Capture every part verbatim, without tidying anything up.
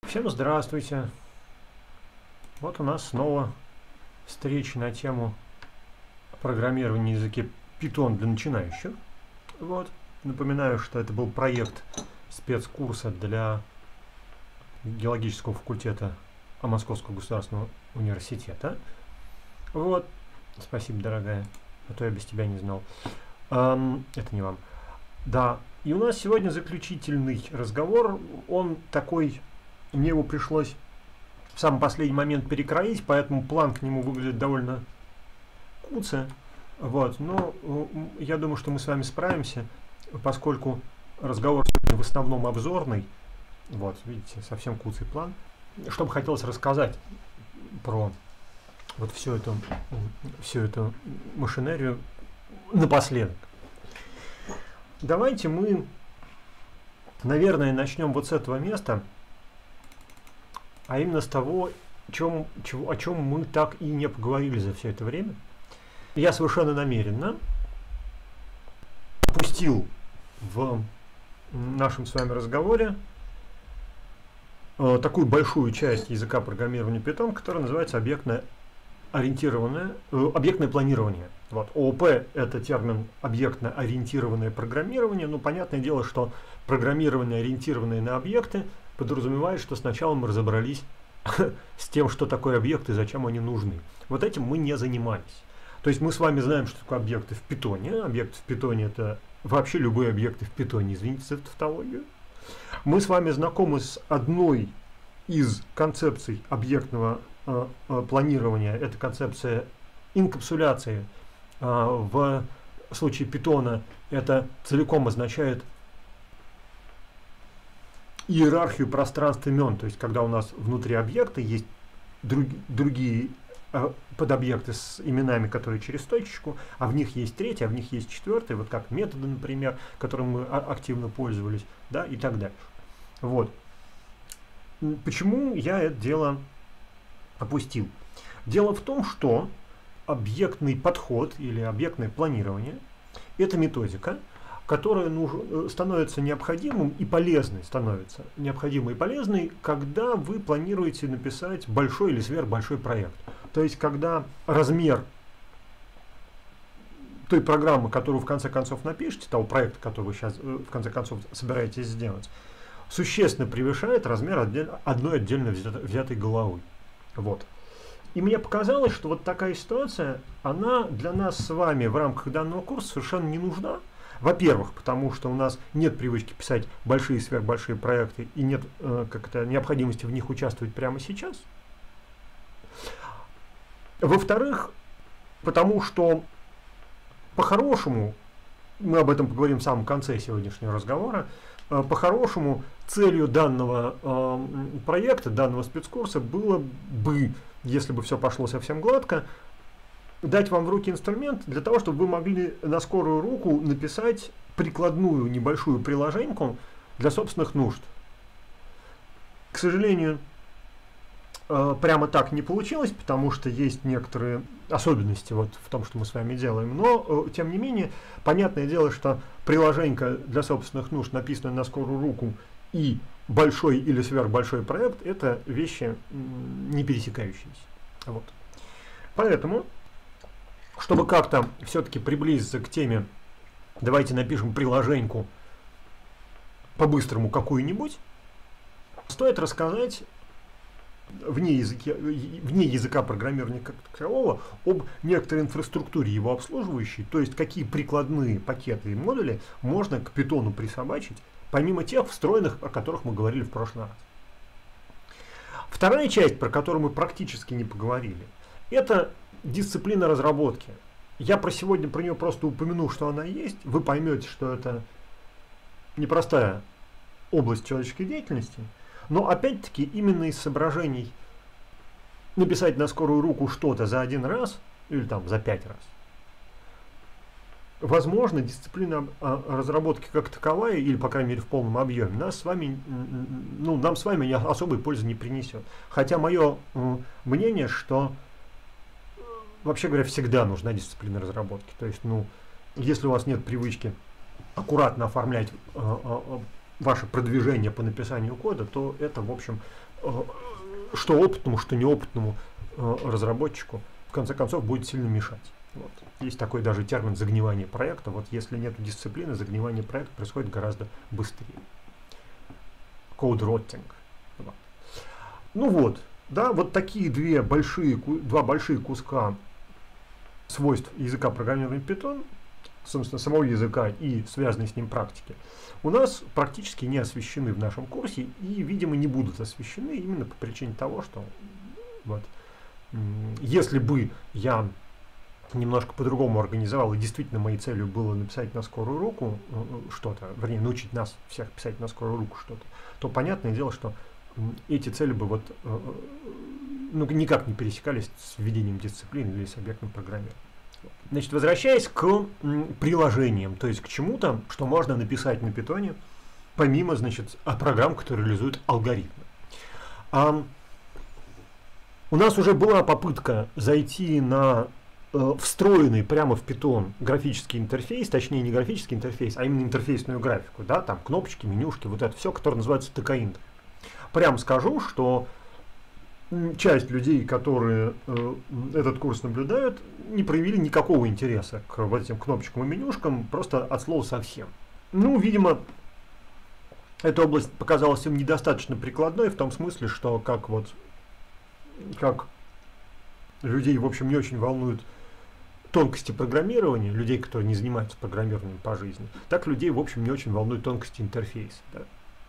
Всем здравствуйте! Вот у нас снова встреча на тему программирования на языке Python для начинающих. Вот. Напоминаю, что это был проект спецкурса для геологического факультета Московского государственного университета. Вот. Спасибо, дорогая, а то я без тебя не знал. Эм, это не вам. Да, и у нас сегодня заключительный разговор. Он такой, мне его пришлось в самый последний момент перекроить, поэтому план к нему выглядит довольно куце. Вот, но я думаю, что мы с вами справимся, поскольку разговор сегодня в основном обзорный. Вот, видите, совсем куцый план. Что бы хотелось рассказать про вот всю эту, всю эту машинерию напоследок. Давайте мы, наверное, начнем вот с этого места, а именно с того, чем, чего, о чем мы так и не поговорили за все это время. Я совершенно намеренно опустил в нашем с вами разговоре э, такую большую часть языка программирования Python, которая называется объектное ориентированное, э, объектное планирование. Вот. ООП — это термин объектно-ориентированное программирование. Ну, понятное дело, что программирование, ориентированное на объекты, подразумевает, что сначала мы разобрались с тем, что такое объекты и зачем они нужны. Вот этим мы не занимались. То есть мы с вами знаем, что такое объекты в Python. Объекты в Python — это вообще любые объекты в Python, извините за тавтологию. Мы с вами знакомы с одной из концепций объектного э, э, планирования. Это концепция инкапсуляции. Э, в случае Python это целиком означает иерархию пространств имен. То есть когда у нас внутри объекта есть друг, другие э, подобъекты с именами, которые через точечку, а в них есть третий, а в них есть четвертый, вот как методы, например, которым мы активно пользовались, да, и так дальше. Вот. Почему я это дело опустил? Дело в том, что объектный подход или объектное планирование — это методика, которая нуж, становится необходимым и полезной, становится необходимой и полезной, когда вы планируете написать большой или сверхбольшой проект. То есть, когда размер той программы, которую в конце концов напишете, того проекта, который вы сейчас в конце концов собираетесь сделать, существенно превышает размер отдель, одной отдельно взятой, взятой головы. Вот. И мне показалось, что вот такая ситуация, она для нас с вами в рамках данного курса совершенно не нужна. Во-первых, потому что у нас нет привычки писать большие и сверхбольшие проекты и нет э, как-то необходимости в них участвовать прямо сейчас. Во-вторых, потому что по-хорошему, мы об этом поговорим в самом конце сегодняшнего разговора, э, по-хорошему целью данного э, проекта, данного спецкурса было бы, если бы все пошло совсем гладко, дать вам в руки инструмент для того, чтобы вы могли на скорую руку написать прикладную небольшую приложеньку для собственных нужд. К сожалению, прямо так не получилось, потому что есть некоторые особенности вот в том, что мы с вами делаем. Но, тем не менее, понятное дело, что приложенька для собственных нужд, написанная на скорую руку, и большой или сверхбольшой проект — это вещи не пересекающиеся. Вот. Поэтому, чтобы как-то все-таки приблизиться к теме, давайте напишем приложеньку по-быстрому какую-нибудь, стоит рассказать вне, языке, вне языка программирования как такового об некоторой инфраструктуре его обслуживающей, то есть какие прикладные пакеты и модули можно к Python присобачить, помимо тех встроенных, о которых мы говорили в прошлый раз. Вторая часть, про которую мы практически не поговорили, это дисциплина разработки. Я про сегодня про нее просто упомяну, что она есть. Вы поймете, что это непростая область человеческой деятельности. Но опять-таки именно из соображений написать на скорую руку что-то за один раз или там за пять раз. Возможно, дисциплина разработки как таковая, или по крайней мере в полном объеме, нас с вами, ну, нам с вами особой пользы не принесет. Хотя мое мнение, что вообще говоря, всегда нужна дисциплина разработки. То есть, ну, если у вас нет привычки аккуратно оформлять э, э, ваше продвижение по написанию кода, то это, в общем, что опытному, что неопытному разработчику в конце концов будет сильно мешать. Вот. Есть такой даже термин загнивание проекта. Вот если нет дисциплины, загнивание проекта происходит гораздо быстрее. Code rotting. Вот. Ну вот, да, вот такие две большие, два большие куска свойств языка программирования Python, собственно, самого языка и связанной с ним практики, у нас практически не освещены в нашем курсе и, видимо, не будут освещены именно по причине того, что вот, если бы я немножко по-другому организовал, и действительно моей целью было написать на скорую руку что-то, вернее, научить нас всех писать на скорую руку что-то, то понятное дело, что эти цели бы вот, ну, никак не пересекались с введением дисциплины или с объектным программированием. Значит, возвращаясь к приложениям, то есть к чему-то, что можно написать на Python, помимо, значит, программ, которые реализуют алгоритмы. А, у нас уже была попытка зайти на э, встроенный прямо в Python графический интерфейс, точнее не графический интерфейс, а именно интерфейсную графику, да, там кнопочки, менюшки, вот это все, которое называется ТК-интер. Прям скажу, что часть людей, которые э, этот курс наблюдают, не проявили никакого интереса к вот этим кнопочкам и менюшкам, просто от слова совсем. Ну, видимо, эта область показалась им недостаточно прикладной, в том смысле, что как вот, как людей, в общем, не очень волнуют тонкости программирования, людей, которые не занимаются программированием по жизни, так людей, в общем, не очень волнуют тонкости интерфейса. Да?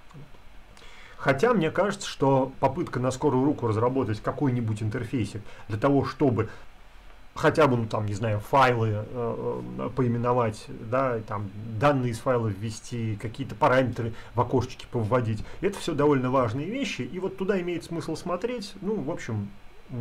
Хотя мне кажется, что попытка на скорую руку разработать какой-нибудь интерфейсик для того, чтобы хотя бы, ну там, не знаю, файлы э, поименовать, да, там данные из файлов ввести, какие-то параметры в окошечке повводить, это все довольно важные вещи, и вот туда имеет смысл смотреть. Ну, в общем,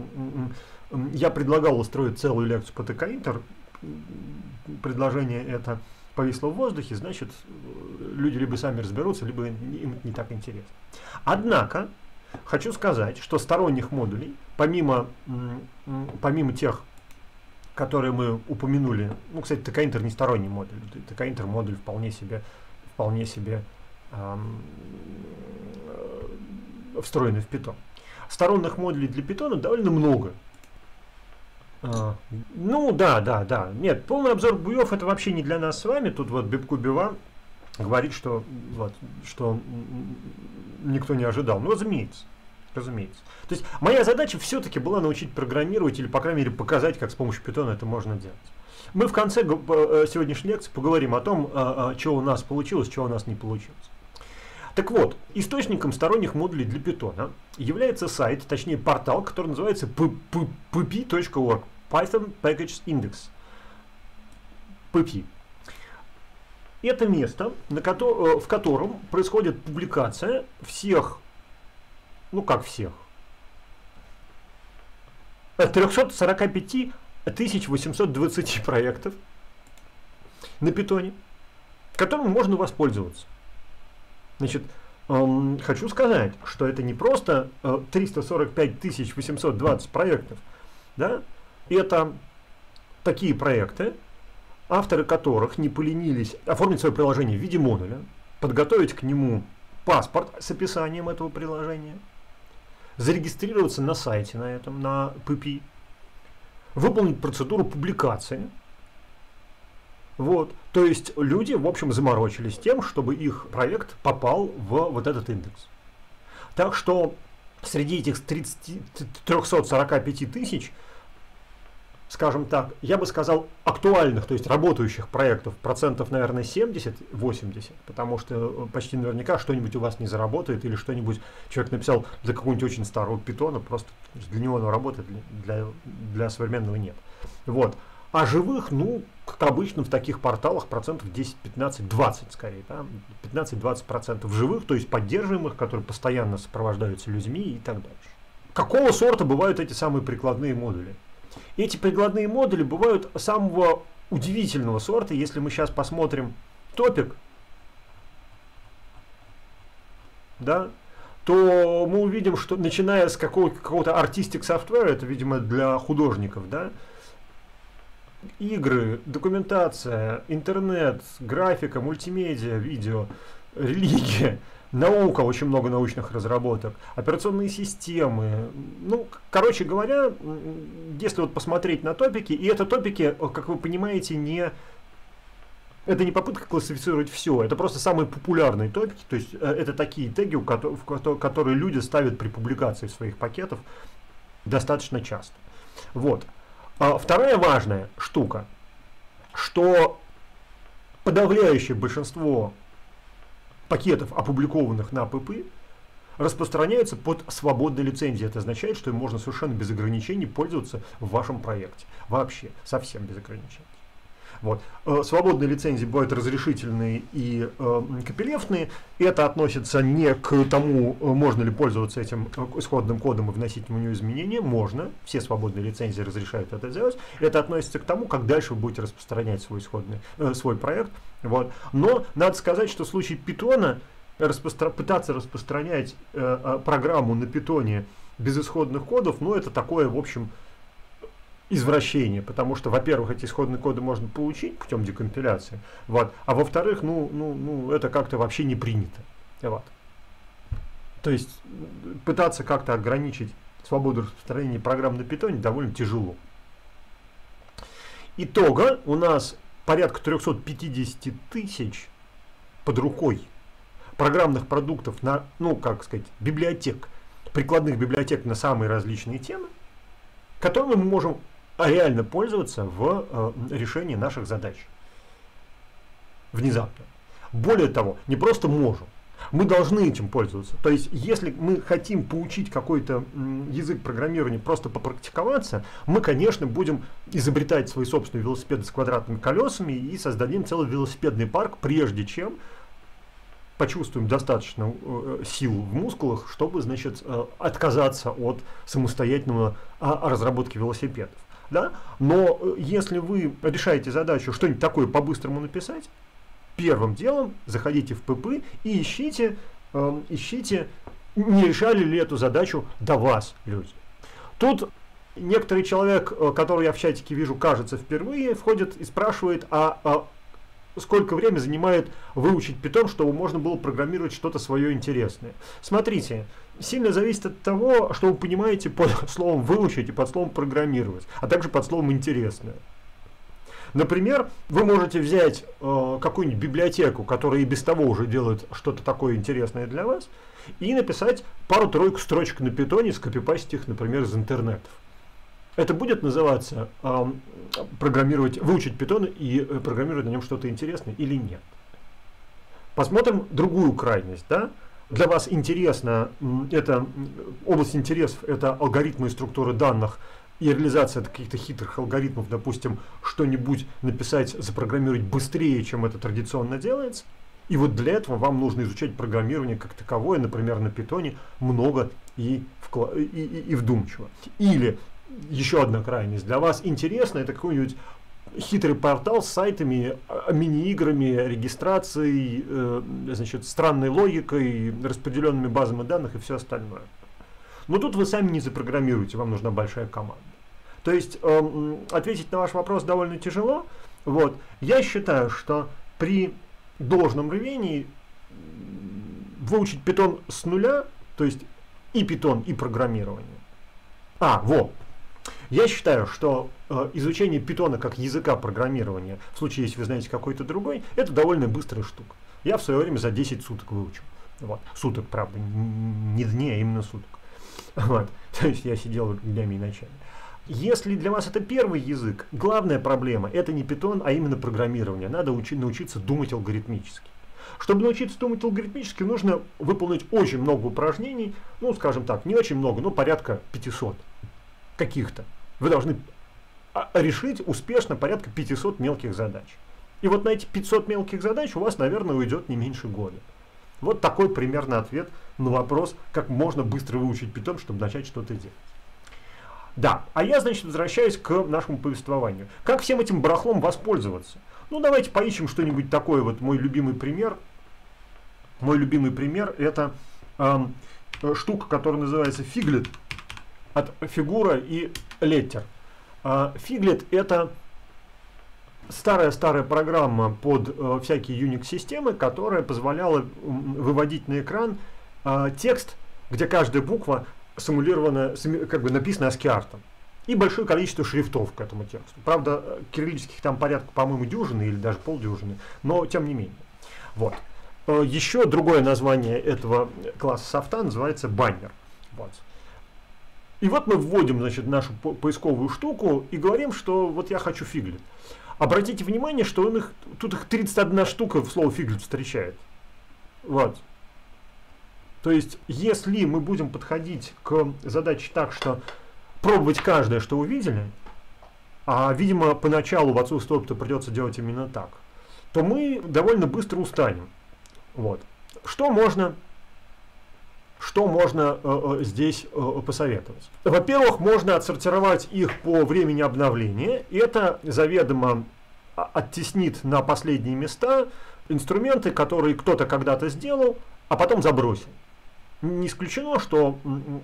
я предлагал устроить целую лекцию по ТК-интер, предложение это повисло в воздухе, значит, люди либо сами разберутся, либо им это не так интересно. Однако, хочу сказать, что сторонних модулей, помимо, помимо тех, которые мы упомянули, ну, кстати, ТК-интер не сторонний модуль, ТК-интер модуль вполне себе, вполне себе эм, встроенный в Python. Сторонних модулей для Python довольно много. А, ну да, да, да. Нет, полный обзор буев это вообще не для нас с вами. Тут вот Бибкубива говорит, что, вот, что никто не ожидал. Ну, разумеется. Разумеется. То есть моя задача все-таки была научить программировать или, по крайней мере, показать, как с помощью Python это можно делать. Мы в конце сегодняшней лекции поговорим о том, что у нас получилось, что у нас не получилось. Так вот, источником сторонних модулей для Python является сайт, точнее портал, который называется пи пи точка орг, Python Package Index. пи пи. Это место, на ко в котором происходит публикация всех, ну как всех, триста сорок пять тысяч восемьсот двадцать проектов на Python, которым можно воспользоваться. Значит, эм, хочу сказать, что это не просто э, триста сорок пять тысяч восемьсот двадцать проектов, да? Это такие проекты, авторы которых не поленились оформить свое приложение в виде модуля, подготовить к нему паспорт с описанием этого приложения, зарегистрироваться на сайте на этом, на пи пи, выполнить процедуру публикации. Вот. То есть люди, в общем, заморочились тем, чтобы их проект попал в вот этот индекс. Так что среди этих трёхсот сорока пяти тысяч, скажем так, я бы сказал, актуальных, то есть работающих проектов, процентов, наверное, семьдесят-восемьдесят, потому что почти наверняка что-нибудь у вас не заработает, или что-нибудь человек написал для какого-нибудь очень старого питона, просто для него оно работает, для, для современного нет. Вот. А живых, ну, как обычно в таких порталах, процентов десять, пятнадцать, двадцать скорее, да? пятнадцать-двадцать процентов живых, то есть поддерживаемых, которые постоянно сопровождаются людьми и так дальше. Какого сорта бывают эти самые прикладные модули? Эти прикладные модули бывают самого удивительного сорта. Если мы сейчас посмотрим топик, да, то мы увидим, что начиная с какого-то Artistic Software, это, видимо, для художников, да, игры, документация, интернет, графика, мультимедиа, видео, религия, наука, очень много научных разработок, операционные системы. Ну, короче говоря, если вот посмотреть на топики, и это топики, как вы понимаете, не... Это не попытка классифицировать все, это просто самые популярные топики, то есть это такие теги, которые люди ставят при публикации своих пакетов достаточно часто. Вот. А вторая важная штука, что подавляющее большинство пакетов, опубликованных на эй пи пи, распространяются под свободной лицензией. Это означает, что им можно совершенно без ограничений пользоваться в вашем проекте. Вообще, совсем без ограничений. Вот. Свободные лицензии бывают разрешительные и э, копилефтные. Это относится не к тому, можно ли пользоваться этим исходным кодом и вносить в него изменения. Можно. Все свободные лицензии разрешают это делать. Это относится к тому, как дальше вы будете распространять свой, исходный, э, свой проект. Вот. Но надо сказать, что в случае Python распостро... пытаться распространять э, программу на Python без исходных кодов, ну это такое, в общем, извращение, потому что, во-первых, эти исходные коды можно получить путем декомпиляции, вот, а во-вторых, ну, ну, ну, это как-то вообще не принято. Вот. То есть пытаться как-то ограничить свободу распространения программ на Python довольно тяжело. Итого у нас порядка триста пятьдесят тысяч под рукой программных продуктов на, ну, как сказать, библиотек, прикладных библиотек на самые различные темы, которыми мы можем реально пользоваться в э, решении наших задач. Внезапно. Более того, не просто можем, мы должны этим пользоваться. То есть, если мы хотим поучить какой-то язык программирования, просто попрактиковаться, мы, конечно, будем изобретать свои собственные велосипеды с квадратными колесами и создадим целый велосипедный парк, прежде чем почувствуем достаточно э, сил в мускулах, чтобы, значит, э, отказаться от самостоятельного а, разработки велосипедов. Да? Но э, если вы решаете задачу что-нибудь такое по-быстрому написать, первым делом заходите в пи пи и ищите, э, ищите, не решали ли эту задачу до вас люди. Тут некоторый человек, которого я в чатике вижу, кажется, впервые, входит и спрашивает, а, а сколько времени занимает выучить Python, чтобы можно было программировать что-то свое интересное. Смотрите, сильно зависит от того, что вы понимаете под словом «выучить» и под словом «программировать», а также под словом «интересное». Например, вы можете взять э, какую-нибудь библиотеку, которая и без того уже делает что-то такое интересное для вас, и написать пару-тройку строчек на Python, скопипастить их, например, из интернетов. Это будет называться э, программировать, выучить Python и э, программировать на нем что-то интересное или нет. Посмотрим другую крайность. Да? Для вас интересно, это, область интересов – это алгоритмы и структуры данных и реализация каких-то хитрых алгоритмов, допустим, что-нибудь написать, запрограммировать быстрее, чем это традиционно делается. И вот для этого вам нужно изучать программирование как таковое, например, на Python, много и, и, и, и вдумчиво. Или еще одна крайность. Для вас интересно, это какой-нибудь хитрый портал с сайтами, мини-играми, регистрацией, э, значит, странной логикой, распределенными базами данных и все остальное. Но тут вы сами не запрограммируете, вам нужна большая команда. То есть э, ответить на ваш вопрос довольно тяжело. Вот. Я считаю, что при должном рвении выучить Python с нуля, то есть и Python, и программирование. А, вот. Я считаю, что э, изучение Python как языка программирования, в случае, если вы знаете какой-то другой, это довольно быстрая штука. Я в свое время за десять суток выучил. Вот. Суток, правда, не дней, а именно суток. Вот. То есть я сидел днями и ночами. Если для вас это первый язык, главная проблема это не Python, а именно программирование. Надо учи, научиться думать алгоритмически. Чтобы научиться думать алгоритмически, нужно выполнить очень много упражнений, ну, скажем так, не очень много, но порядка пятисот каких-то. Вы должны решить успешно порядка пятисот мелких задач. И вот на эти пятьсот мелких задач у вас, наверное, уйдет не меньше года. Вот такой примерно ответ на вопрос, как можно быстро выучить Python, чтобы начать что-то делать. Да, а я, значит, возвращаюсь к нашему повествованию. Как всем этим барахлом воспользоваться? Ну, давайте поищем что-нибудь такое. Вот мой любимый пример. Мой любимый пример это э, штука, которая называется Figlet от Фигура и Letter. Э, Figlet это старая-старая программа под э, всякие Unix-системы, которая позволяла выводить на экран э, текст, где каждая буква симулирована, как бы написана аски-артом. И большое количество шрифтов к этому тексту. Правда, кириллических там порядка, по-моему, дюжины или даже полдюжины, но тем не менее. Вот. Еще другое название этого класса софта называется баннер. Вот. И вот мы вводим, значит, нашу по поисковую штуку и говорим, что вот я хочу фиглет. Обратите внимание, что он их, тут их тридцать одна штука в слово фиглет встречает. Вот. То есть, если мы будем подходить к задаче так, что пробовать каждое, что увидели, а, видимо, поначалу в отсутствие опыта придется делать именно так, то мы довольно быстро устанем. Вот. Что можно, что можно э, э, здесь э, посоветовать? Во-первых, можно отсортировать их по времени обновления. Это заведомо оттеснит на последние места инструменты, которые кто-то когда-то сделал, а потом забросил. Не исключено, что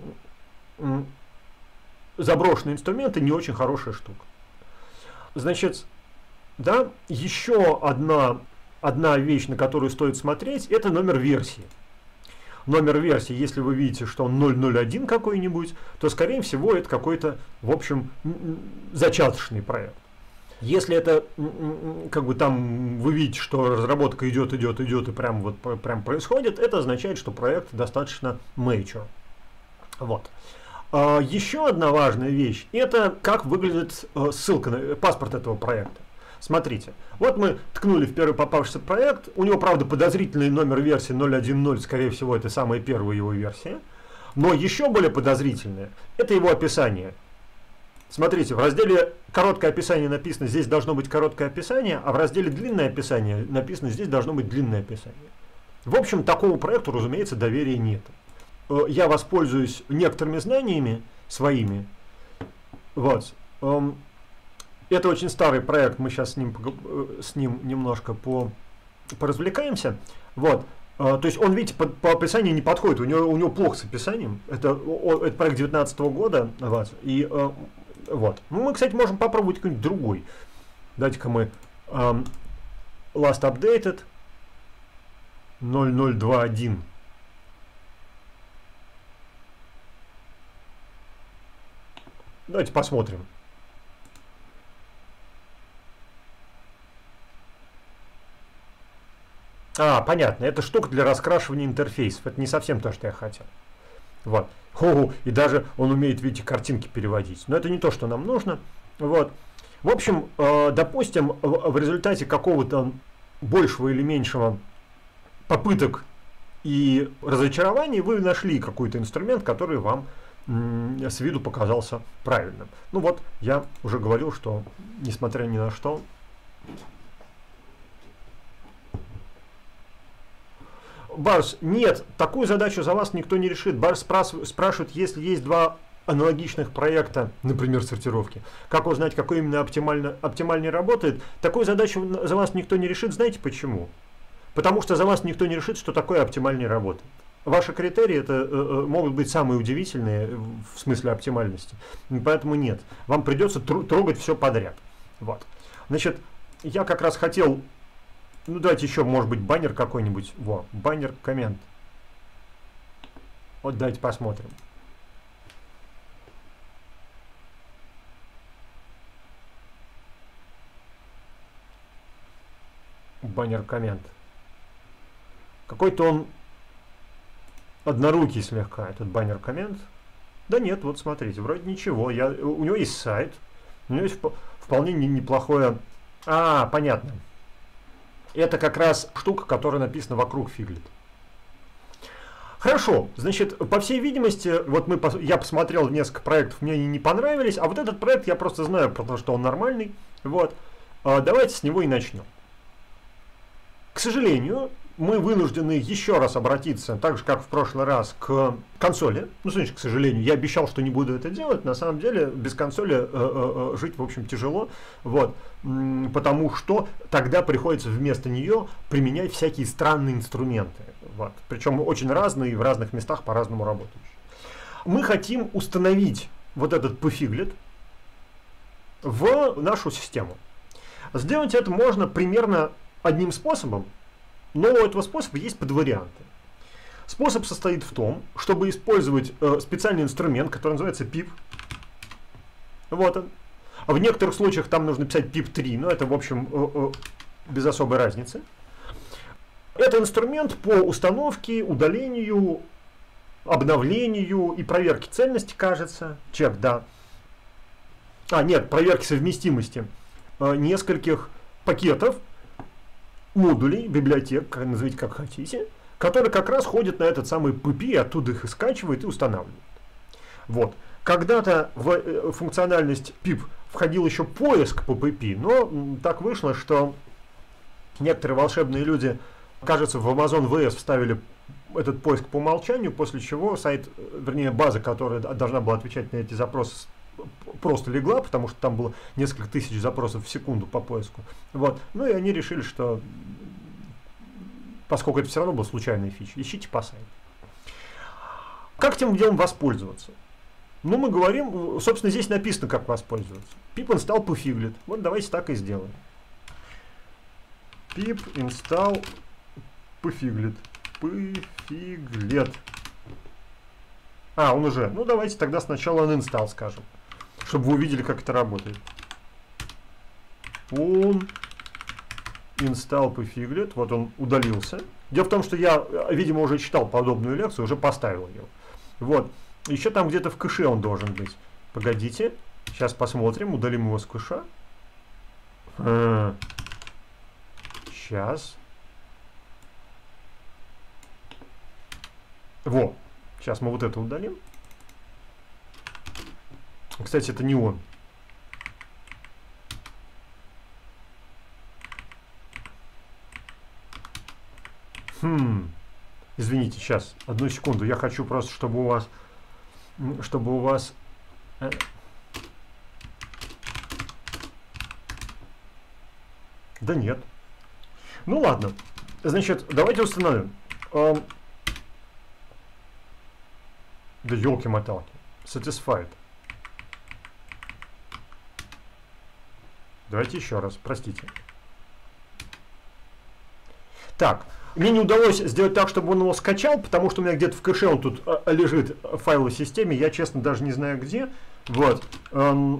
заброшенные инструменты не очень хорошая штука. Значит, да, еще одна, одна вещь, на которую стоит смотреть, это номер версии. Номер версии, если вы видите, что он ноль ноль один какой-нибудь, то, скорее всего, это какой-то, в общем, зачаточный проект. Если это, как бы там, вы видите, что разработка идет, идет, идет и прям вот прям происходит, это означает, что проект достаточно mature. Вот. Еще одна важная вещь, это как выглядит ссылка на паспорт этого проекта. Смотрите, вот мы ткнули в первый попавшийся проект, у него, правда, подозрительный номер версии ноль один ноль, скорее всего, это самая первая его версия, но еще более подозрительное, это его описание. Смотрите, в разделе «Короткое описание» написано «Здесь должно быть короткое описание», а в разделе «Длинное описание» написано «Здесь должно быть длинное описание». В общем, такому проекту, разумеется, доверия нет. Я воспользуюсь некоторыми знаниями своими. Вот. Это очень старый проект, мы сейчас с ним, с ним немножко по, поразвлекаемся. Вот. То есть он, видите, по, по описанию не подходит, у него, у него плохо с описанием. Это, это проект две тысячи девятнадцатого года. Вот. И, вот. Ну, мы, кстати, можем попробовать какой-нибудь другой. Давайте-ка мы um, last updated ноль ноль два один. Давайте посмотрим. А, понятно, это штука для раскрашивания интерфейсов. Это не совсем то, что я хотел. Вот. Хо-хо. И даже он умеет, видите, картинки переводить. Но это не то, что нам нужно. Вот. В общем, э, допустим, в, в результате какого-то большего или меньшего попыток и разочарований вы нашли какой-то инструмент, который вам м, с виду показался правильным. Ну вот, я уже говорил, что, несмотря ни на что, Барс, нет, такую задачу за вас никто не решит. Барс спрашивает, если есть два аналогичных проекта, например, сортировки, как узнать, какой именно оптимально, оптимальнее работает. Такую задачу за вас никто не решит. Знаете почему? Потому что за вас никто не решит, что такое оптимальнее работает. Ваши критерии это, э, могут быть самые удивительные в смысле оптимальности. Поэтому нет. Вам придется трогать все подряд. Вот. Значит, я как раз хотел... Ну, давайте еще, может быть, баннер какой-нибудь. Во, баннер коммент. Вот давайте посмотрим. Баннер коммент. Какой-то он однорукий слегка, этот баннер коммент. Да нет, вот смотрите, вроде ничего. Я, у него есть сайт. У него есть вполне неплохое... А, понятно. Это как раз штука, которая написана вокруг фиглет. Хорошо, значит, по всей видимости, вот мы, я посмотрел несколько проектов, мне они не понравились, а вот этот проект я просто знаю, потому что он нормальный. Вот. Давайте с него и начнем. К сожалению, мы вынуждены еще раз обратиться, так же, как в прошлый раз, к консоли. Ну, значит, к сожалению, я обещал, что не буду это делать. На самом деле, без консоли э, э, жить, в общем, тяжело. Вот. Потому что тогда приходится вместо нее применять всякие странные инструменты. Вот. Причем очень разные и в разных местах по-разному работающие. Мы хотим установить вот этот pfiglet в нашу систему. Сделать это можно примерно одним способом, но у этого способа есть подварианты. Способ состоит в том, чтобы использовать э, специальный инструмент, который называется пип. Вот он. В некоторых случаях там нужно писать пип три, но это, в общем, э, э, без особой разницы. Это инструмент по установке, удалению, обновлению и проверке цельности, кажется. Чек, да. А, нет, проверки совместимости э, нескольких пакетов, модулей, библиотек, назовите как хотите, которые как раз ходят на этот самый пи пи, оттуда их и скачивает и устанавливает. Вот. Когда-то в функциональность пип входил еще поиск по пи пи, но так вышло, что некоторые волшебные люди, кажется, в Amazon ви эс вставили этот поиск по умолчанию, после чего сайт, вернее база, которая должна была отвечать на эти запросы, просто легла, потому что там было несколько тысяч запросов в секунду по поиску. Вот. Ну и они решили, что поскольку это все равно была случайная фича, ищите по сайту. Как этим делом воспользоваться? Ну, мы говорим, собственно, здесь написано, как воспользоваться. pip install pfiglet. Вот давайте так и сделаем. Pip install pfiglet. Pfiglet. А, он уже. Ну, давайте тогда сначала uninstall скажем, чтобы вы увидели, как это работает. Он install pfiglet. Вот он удалился. Дело в том, что я, видимо, уже читал подобную лекцию, уже поставил ее. Вот. Еще там где-то в кэше он должен быть. Погодите. Сейчас посмотрим. Удалим его с кэша. А, сейчас. Во. Сейчас мы вот это удалим. Кстати, это не он. Хм. Извините, сейчас. Одну секунду. Я хочу просто, чтобы у вас... Чтобы у вас... Да нет. Ну ладно. Значит, давайте установим. Эм... Да елки-моталки. Satisfied. Давайте еще раз. Простите. Так. Мне не удалось сделать так, чтобы он его скачал, потому что у меня где-то в кэше он тут а, лежит в файловой системе. Я, честно, даже не знаю где. Вот. Эм.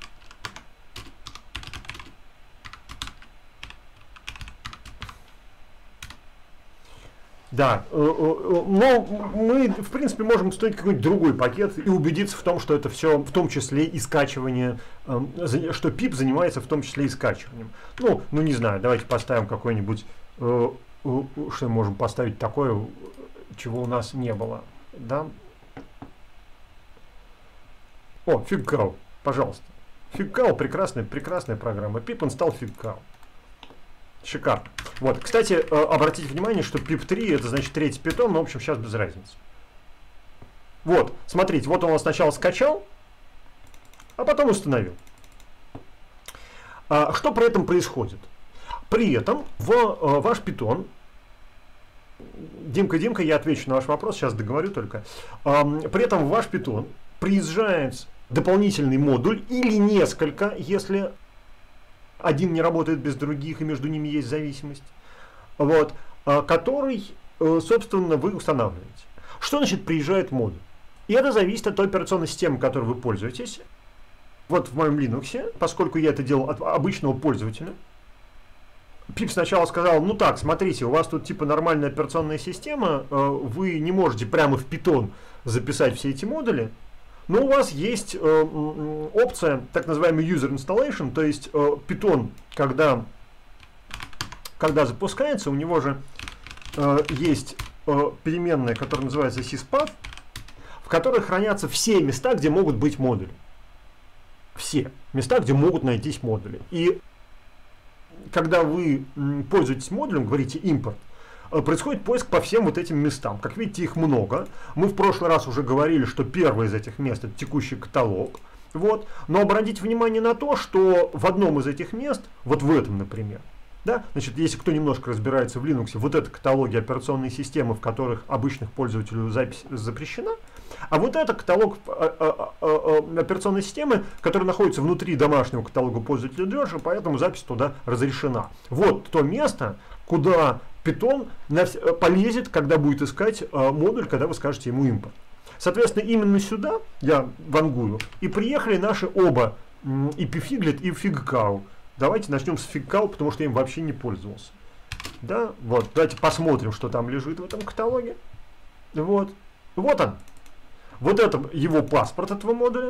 Да. Э, э, но мы, в принципе, можем установить какой-нибудь другой пакет и убедиться в том, что это все, в том числе и скачивание, э, что пип занимается в том числе и скачиванием. Ну, ну не знаю, давайте поставим какой-нибудь... Э, что мы можем поставить такое, чего у нас не было, да? О, FigCal, пожалуйста. FigCal прекрасная, прекрасная программа. Pip install FigCal. Шикарно. Вот, кстати, обратите внимание, что пип три это значит третий питон, но в общем сейчас без разницы. Вот, смотрите, вот он его сначала скачал, а потом установил. А, что при этом происходит? При этом в э, ваш питон, Димка, Димка, я отвечу на ваш вопрос, сейчас договорю только. Э, при этом в ваш питон приезжает дополнительный модуль или несколько, если один не работает без других и между ними есть зависимость, вот, э, который, э, собственно, вы устанавливаете. Что значит приезжает модуль? И это зависит от той операционной системы, которой вы пользуетесь. Вот в моем Linux, поскольку я это делал от обычного пользователя, пип сначала сказал, ну так, смотрите, у вас тут типа нормальная операционная система, вы не можете прямо в Python записать все эти модули, но у вас есть опция, так называемый user installation, то есть Python, когда, когда запускается, у него же есть переменная, которая называется syspath, в которой хранятся все места, где могут быть модули. Все места, где могут найтись модули. И когда вы пользуетесь модулем, говорите импорт, происходит поиск по всем вот этим местам. Как видите, их много. Мы в прошлый раз уже говорили, что первое из этих мест это текущий каталог. Вот. Но обратите внимание на то, что в одном из этих мест, вот в этом, например, да, значит, если кто немножко разбирается в Linux, вот это каталоги операционной системы, в которых обычных пользователей запись запрещена, А вот это каталог операционной системы, который находится внутри домашнего каталога пользователя Джорджа, поэтому запись туда разрешена. Вот то место, куда Python полезет, когда будет искать модуль, когда вы скажете ему импорт. Соответственно, именно сюда я вангую, и приехали наши оба, и pfiglet, и figcow. Давайте начнем с figcow, потому что я им вообще не пользовался. Да, вот, давайте посмотрим, что там лежит в этом каталоге. Вот, вот он. Вот это его паспорт этого модуля.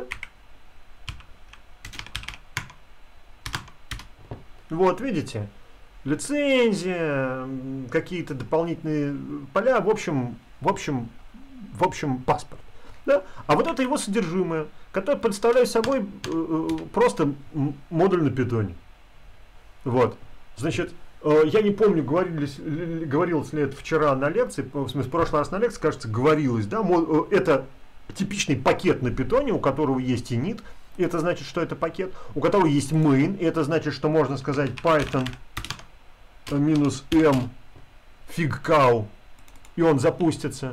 Вот, видите, лицензия, какие-то дополнительные поля, в общем, в общем, в общем, паспорт. Да? А вот это его содержимое, которое представляет собой э, просто модуль на питоне. Вот, значит, э, я не помню, говорилось, говорилось ли это вчера на лекции, в смысле, в прошлый раз на лекции, кажется, говорилось, да, это типичный пакет на питоне, у которого есть init, и это значит, что это пакет, у которого есть main, и это значит, что можно сказать Python минус m figcow, и он запустится.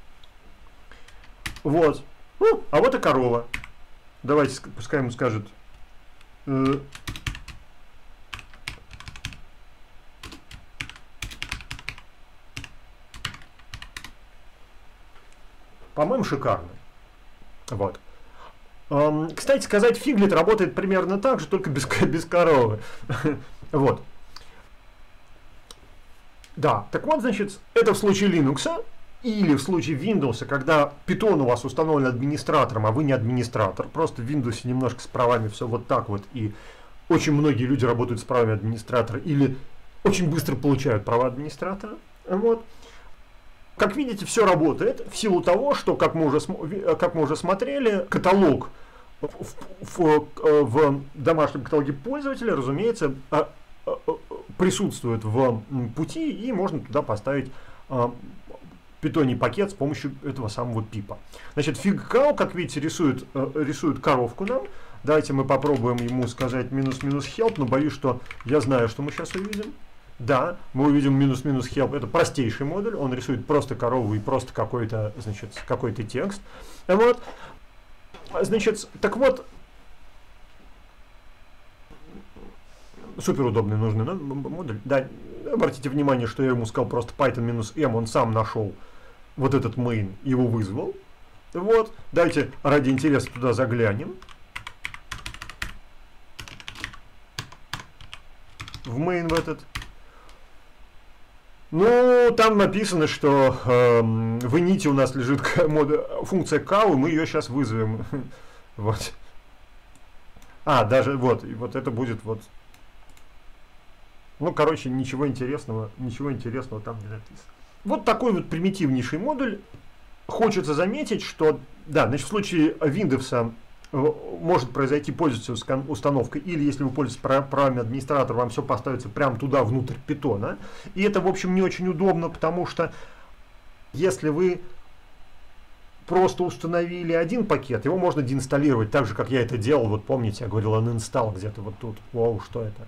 Вот. Ну, а вот и корова. Давайте, пускай ему скажет. Э, По-моему, шикарно. Вот. Эм, кстати сказать, Figlet работает примерно так же, только без, без коровы. Вот. Да, так вот, значит, это в случае Linux. Или в случае Windows, когда Python у вас установлен администратором, а вы не администратор. Просто в Windows немножко с правами все вот так вот. И очень многие люди работают с правами администратора. Или очень быстро получают права администратора. Вот. Как видите, все работает в силу того, что, как мы уже, как мы уже смотрели, каталог в, в, в домашнем каталоге пользователя, разумеется, присутствует в пути, и можно туда поставить питоний пакет с помощью этого самого пипа. Значит, figcow, как видите, рисует, рисует коровку нам. Давайте мы попробуем ему сказать минус-минус help, но боюсь, что я знаю, что мы сейчас увидим. Да, мы увидим минус-минус help. Это простейший модуль. Он рисует просто корову и просто какой-то, значит, какой-то текст. Вот. Значит, так вот, супер удобный нужный модуль. Да, обратите внимание, что я ему сказал просто Python-m, он сам нашел вот этот main, его вызвал. Вот, давайте ради интереса туда заглянем. В main в этот. Ну, там написано, что э, в init у нас лежит функция cow, и мы ее сейчас вызовем. Вот. А, даже вот, и вот это будет вот. Ну, короче, ничего интересного, ничего интересного там не написано. Вот такой вот примитивнейший модуль. Хочется заметить, что, да, значит, в случае Windows может произойти пользовательская установка, или если вы пользуетесь правами администратора, вам все поставится прямо туда, внутрь питона. И это, в общем, не очень удобно, потому что если вы просто установили один пакет, его можно деинсталлировать, так же, как я это делал, вот помните, я говорил, uninstall где-то вот тут. Вау, что это?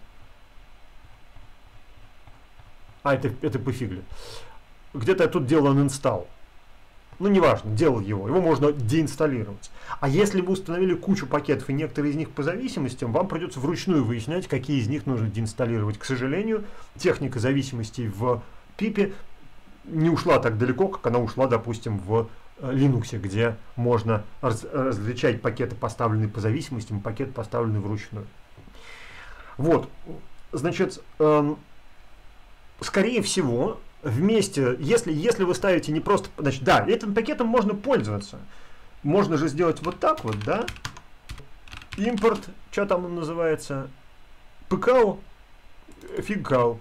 А, это, это pfiglet. Где-то я тут делал uninstall. Ну, неважно, делал его. Его можно деинсталлировать. А если вы установили кучу пакетов, и некоторые из них по зависимостям, вам придется вручную выяснять, какие из них нужно деинсталлировать. К сожалению, техника зависимостей в пипе не ушла так далеко, как она ушла, допустим, в Linux, где можно раз, различать пакеты, поставленные по зависимостям, и пакеты, поставленные вручную. Вот. Значит, эм, скорее всего, вместе, если, если вы ставите не просто, значит, да, этим пакетом можно пользоваться. Можно же сделать вот так вот, да. Импорт, что там он называется? pcow, figcow.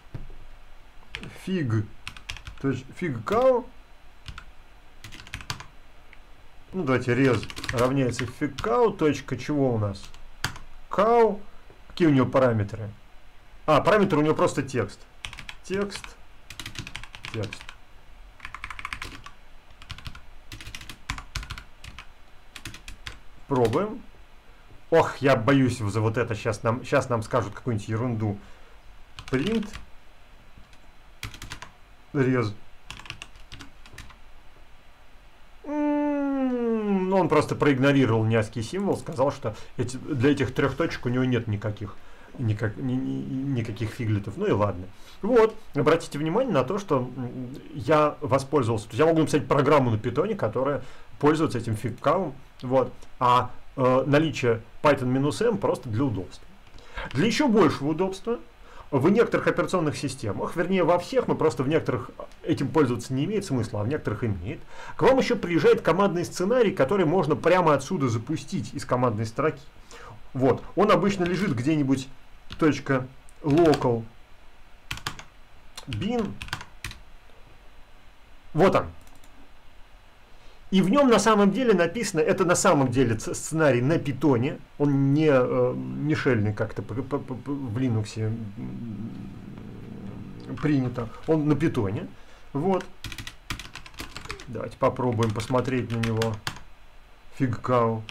Fig, то есть figcow. Ну, давайте рез равняется figcow, точка чего у нас? Cow. Какие у него параметры? А, параметр у него просто текст. Текст. Текст. Пробуем. Ох, я боюсь за вот это. Сейчас нам, сейчас нам скажут какую-нибудь ерунду. Print. Рез. М-м-м. он просто проигнорировал неаский символ, сказал, что эти, для этих трех точек у него нет никаких, никак, ни, ни, никаких фиглетов. Ну и ладно. Вот, обратите внимание на то, что я воспользовался. То есть я могу написать программу на питоне, которая пользуется этим фигкавом, вот, а э, наличие Python-m просто для удобства. Для еще большего удобства в некоторых операционных системах, вернее во всех, но просто в некоторых этим пользоваться не имеет смысла, а в некоторых имеет, к вам еще приезжает командный сценарий, который можно прямо отсюда запустить из командной строки. Вот, он обычно лежит где-нибудь .local bin. Вот он. И в нем на самом деле написано, это на самом деле сценарий на питоне, он не, э, не шельный как-то в Linux принято, он на питоне. Вот. Давайте попробуем посмотреть на него. Фигкау.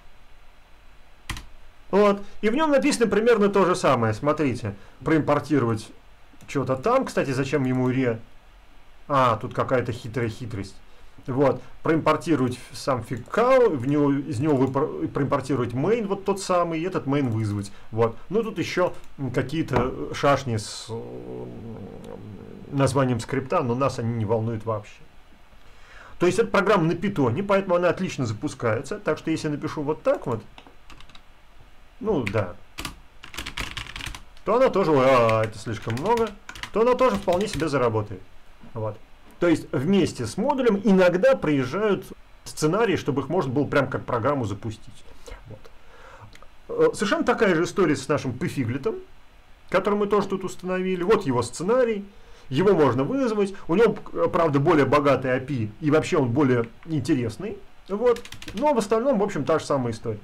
Вот. И в нем написано примерно то же самое. Смотрите, проимпортировать что-то там. Кстати, зачем ему ре? А, тут какая-то хитрая хитрость. Вот, проимпортировать сам фигкау, в него, из него вы проимпортировать main, вот тот самый, и этот main вызвать. Вот. Ну, тут еще какие-то шашни с названием скрипта, но нас они не волнуют вообще. То есть это программа на питоне, поэтому она отлично запускается. Так что если я напишу вот так вот, ну да, то она тоже, а, это слишком много, то она тоже вполне себе заработает. Вот. То есть вместе с модулем иногда приезжают сценарии, чтобы их можно было прям как программу запустить. Вот. Совершенно такая же история с нашим pfiglet, который мы тоже тут установили. Вот его сценарий. Его можно вызвать. У него, правда, более богатый эй пи и, и вообще он более интересный. Вот. Но в остальном, в общем, та же самая история.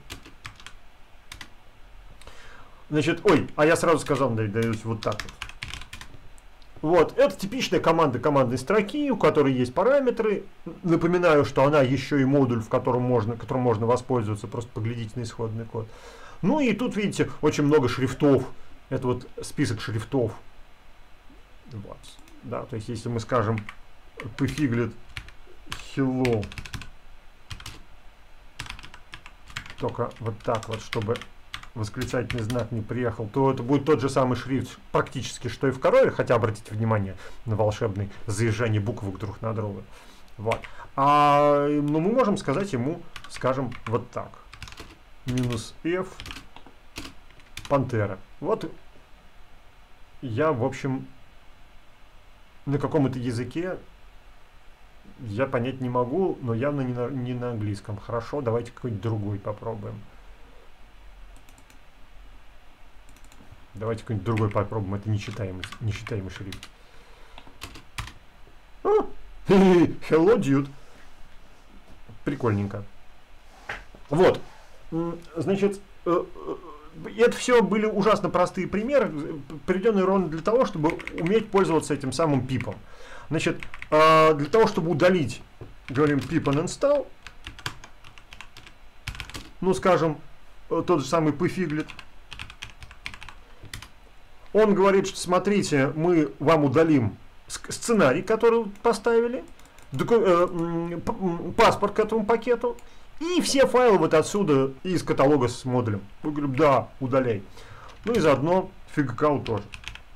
Значит, ой, а я сразу сказал, даюсь вот так вот. Вот, это типичная команда командной строки, у которой есть параметры. Напоминаю, что она еще и модуль, в котором можно, которым можно воспользоваться, просто поглядите на исходный код. Ну и тут, видите, очень много шрифтов. Это вот список шрифтов. Вот, да, то есть если мы скажем pfiglet hello, только вот так вот, чтобы восклицательный знак не приехал, то это будет тот же самый шрифт практически, что и в корове, хотя обратите внимание на волшебное заезжание буквок друг на друга. Вот. А ну, мы можем сказать ему, скажем, вот так. Минус F Пантера. Вот я, в общем, на каком-то языке я понять не могу, но явно не на, не на английском. Хорошо, давайте какой-нибудь другой попробуем. Давайте какой-нибудь другой попробуем. Это нечитаемый, нечитаемый шрифт. А, hello, dude. Прикольненько. Вот. Значит, это все были ужасно простые примеры, приведенные ровно для того, чтобы уметь пользоваться этим самым пипом. Значит, для того, чтобы удалить, говорим pip uninstall, ну, скажем, тот же самый pfiglet. Он говорит, что смотрите, мы вам удалим сценарий, который поставили, паспорт к этому пакету, и все файлы вот отсюда из каталога с модулем. Мы говорим, да, удаляй. Ну и заодно фигкау тоже.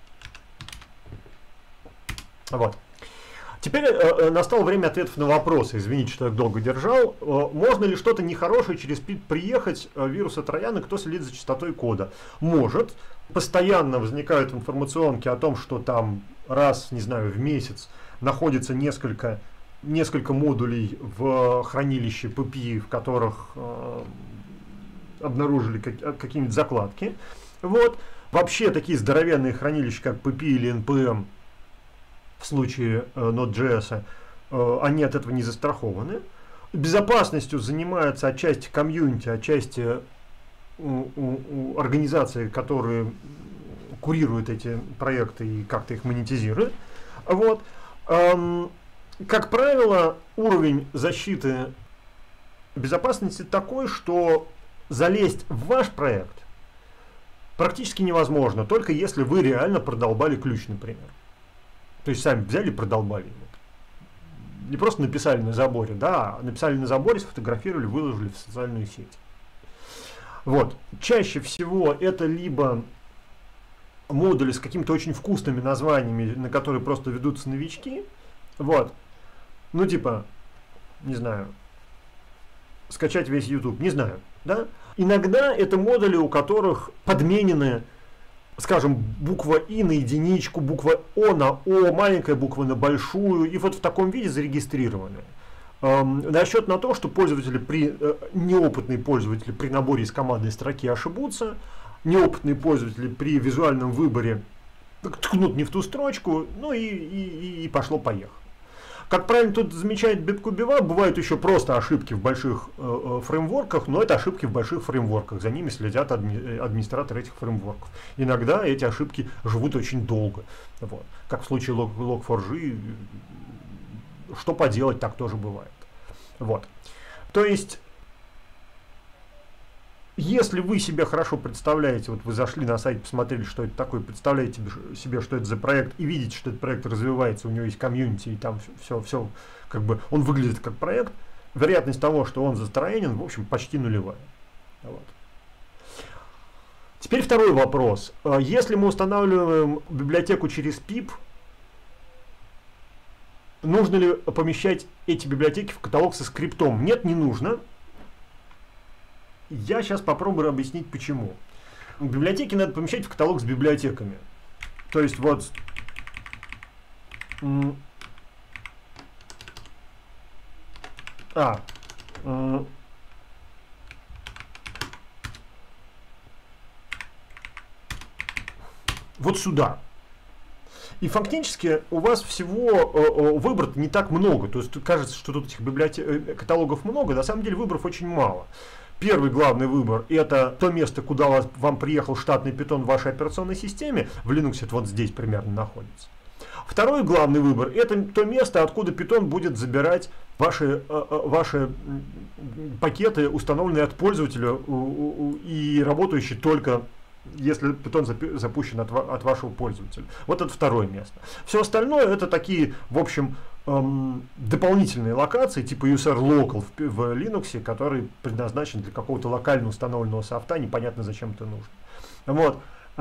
Вот. Теперь э, настало время ответов на вопросы. Извините, что я долго держал. Э, можно ли что-то нехорошее через пип приехать э, вируса Трояна, кто следит за частотой кода? Может. Постоянно возникают информационки о том, что там раз, не знаю, в месяц находится несколько, несколько модулей в хранилище пи пи, в которых э, обнаружили как, какие-нибудь закладки. Вот. Вообще такие здоровенные хранилища, как пи пи или эн пи эм, в случае э, Node.js, э, они от этого не застрахованы. Безопасностью занимается отчасти комьюнити, отчасти у, у, у организации, которые курируют эти проекты и как-то их монетизируют. Вот. Эм, как правило, уровень защиты безопасности такой, что залезть в ваш проект практически невозможно, только если вы реально продолбали ключ, например. То есть сами взяли и продолбали его. не просто написали на заборе, да, а написали на заборе, сфотографировали, выложили в социальную сеть. Вот. Чаще всего это либо модули с какими-то очень вкусными названиями, на которые просто ведутся новички. Вот. Ну, типа, не знаю, скачать весь YouTube, не знаю, да. Иногда это модули, у которых подменены, скажем, буква И на единичку, буква О на О, маленькая буква на большую, и вот в таком виде зарегистрированы. Эм, расчет на то, что пользователи при, э, неопытные пользователи при наборе из командной строки ошибутся, неопытные пользователи при визуальном выборе ткнут не в ту строчку, ну и, и, и пошло-поехало. Как правильно тут замечает Бебкубева, бывают еще просто ошибки в больших э, э, фреймворках, но это ошибки в больших фреймворках, за ними следят адми администраторы этих фреймворков. Иногда эти ошибки живут очень долго, вот. Как в случае лог фор джи, что поделать, так тоже бывает. Вот. То есть, если вы себе хорошо представляете, вот вы зашли на сайт, посмотрели, что это такое, представляете себе, что это за проект, и видите, что этот проект развивается, у него есть комьюнити, и там все, все, как бы, он выглядит как проект, вероятность того, что он застроенен, в общем, почти нулевая. Вот. Теперь второй вопрос. Если мы устанавливаем библиотеку через пип, нужно ли помещать эти библиотеки в каталог со скриптом? Нет, не нужно. Я сейчас попробую объяснить, почему. Библиотеки надо помещать в каталог с библиотеками. То есть вот... А... Вот сюда. И фактически у вас всего э, выбора не так много. То есть кажется, что тут этих библиотек, каталогов много, на самом деле выборов очень мало. Первый главный выбор – это то место, куда вас, вам приехал штатный питон в вашей операционной системе. В Linux это вот здесь примерно находится. Второй главный выбор – это то место, откуда питон будет забирать ваши, э, ваши пакеты, установленные от пользователя и работающие только если питон запущен от, от вашего пользователя. Вот это второе место. Все остальное это такие, в общем, эм, дополнительные локации, типа user-local в, в Linux, который предназначен для какого-то локально установленного софта, непонятно зачем это нужно. Вот.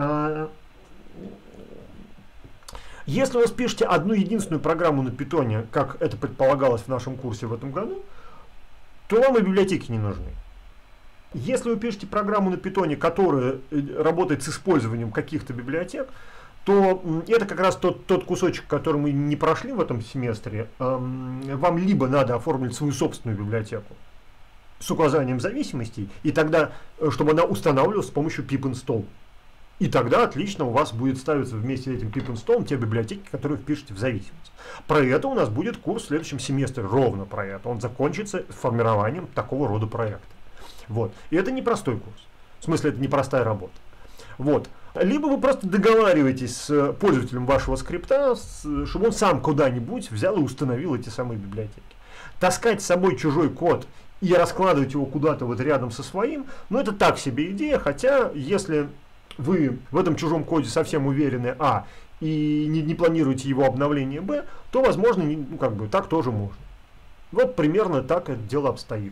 Если вы пишете одну единственную программу на питоне, как это предполагалось в нашем курсе в этом году, то вам и библиотеки не нужны. Если вы пишете программу на питоне, которая работает с использованием каких-то библиотек, то это как раз тот, тот кусочек, который мы не прошли в этом семестре. Вам либо надо оформить свою собственную библиотеку с указанием зависимостей, и тогда, чтобы она устанавливалась с помощью pip-install. И тогда отлично у вас будет ставиться вместе с этим pip-install те библиотеки, которые впишете в зависимость. Про это у нас будет курс в следующем семестре, ровно про это. Он закончится формированием такого рода проекта. Вот. И это непростой курс. В смысле, это непростая работа. Вот. Либо вы просто договариваетесь с пользователем вашего скрипта, чтобы он сам куда-нибудь взял и установил эти самые библиотеки. Таскать с собой чужой код и раскладывать его куда-то вот рядом со своим, ну это так себе идея, хотя если вы в этом чужом коде совсем уверены, а, и не, не планируете его обновление, б, то, возможно, не, ну, как бы так тоже можно. Вот примерно так это дело обстоит.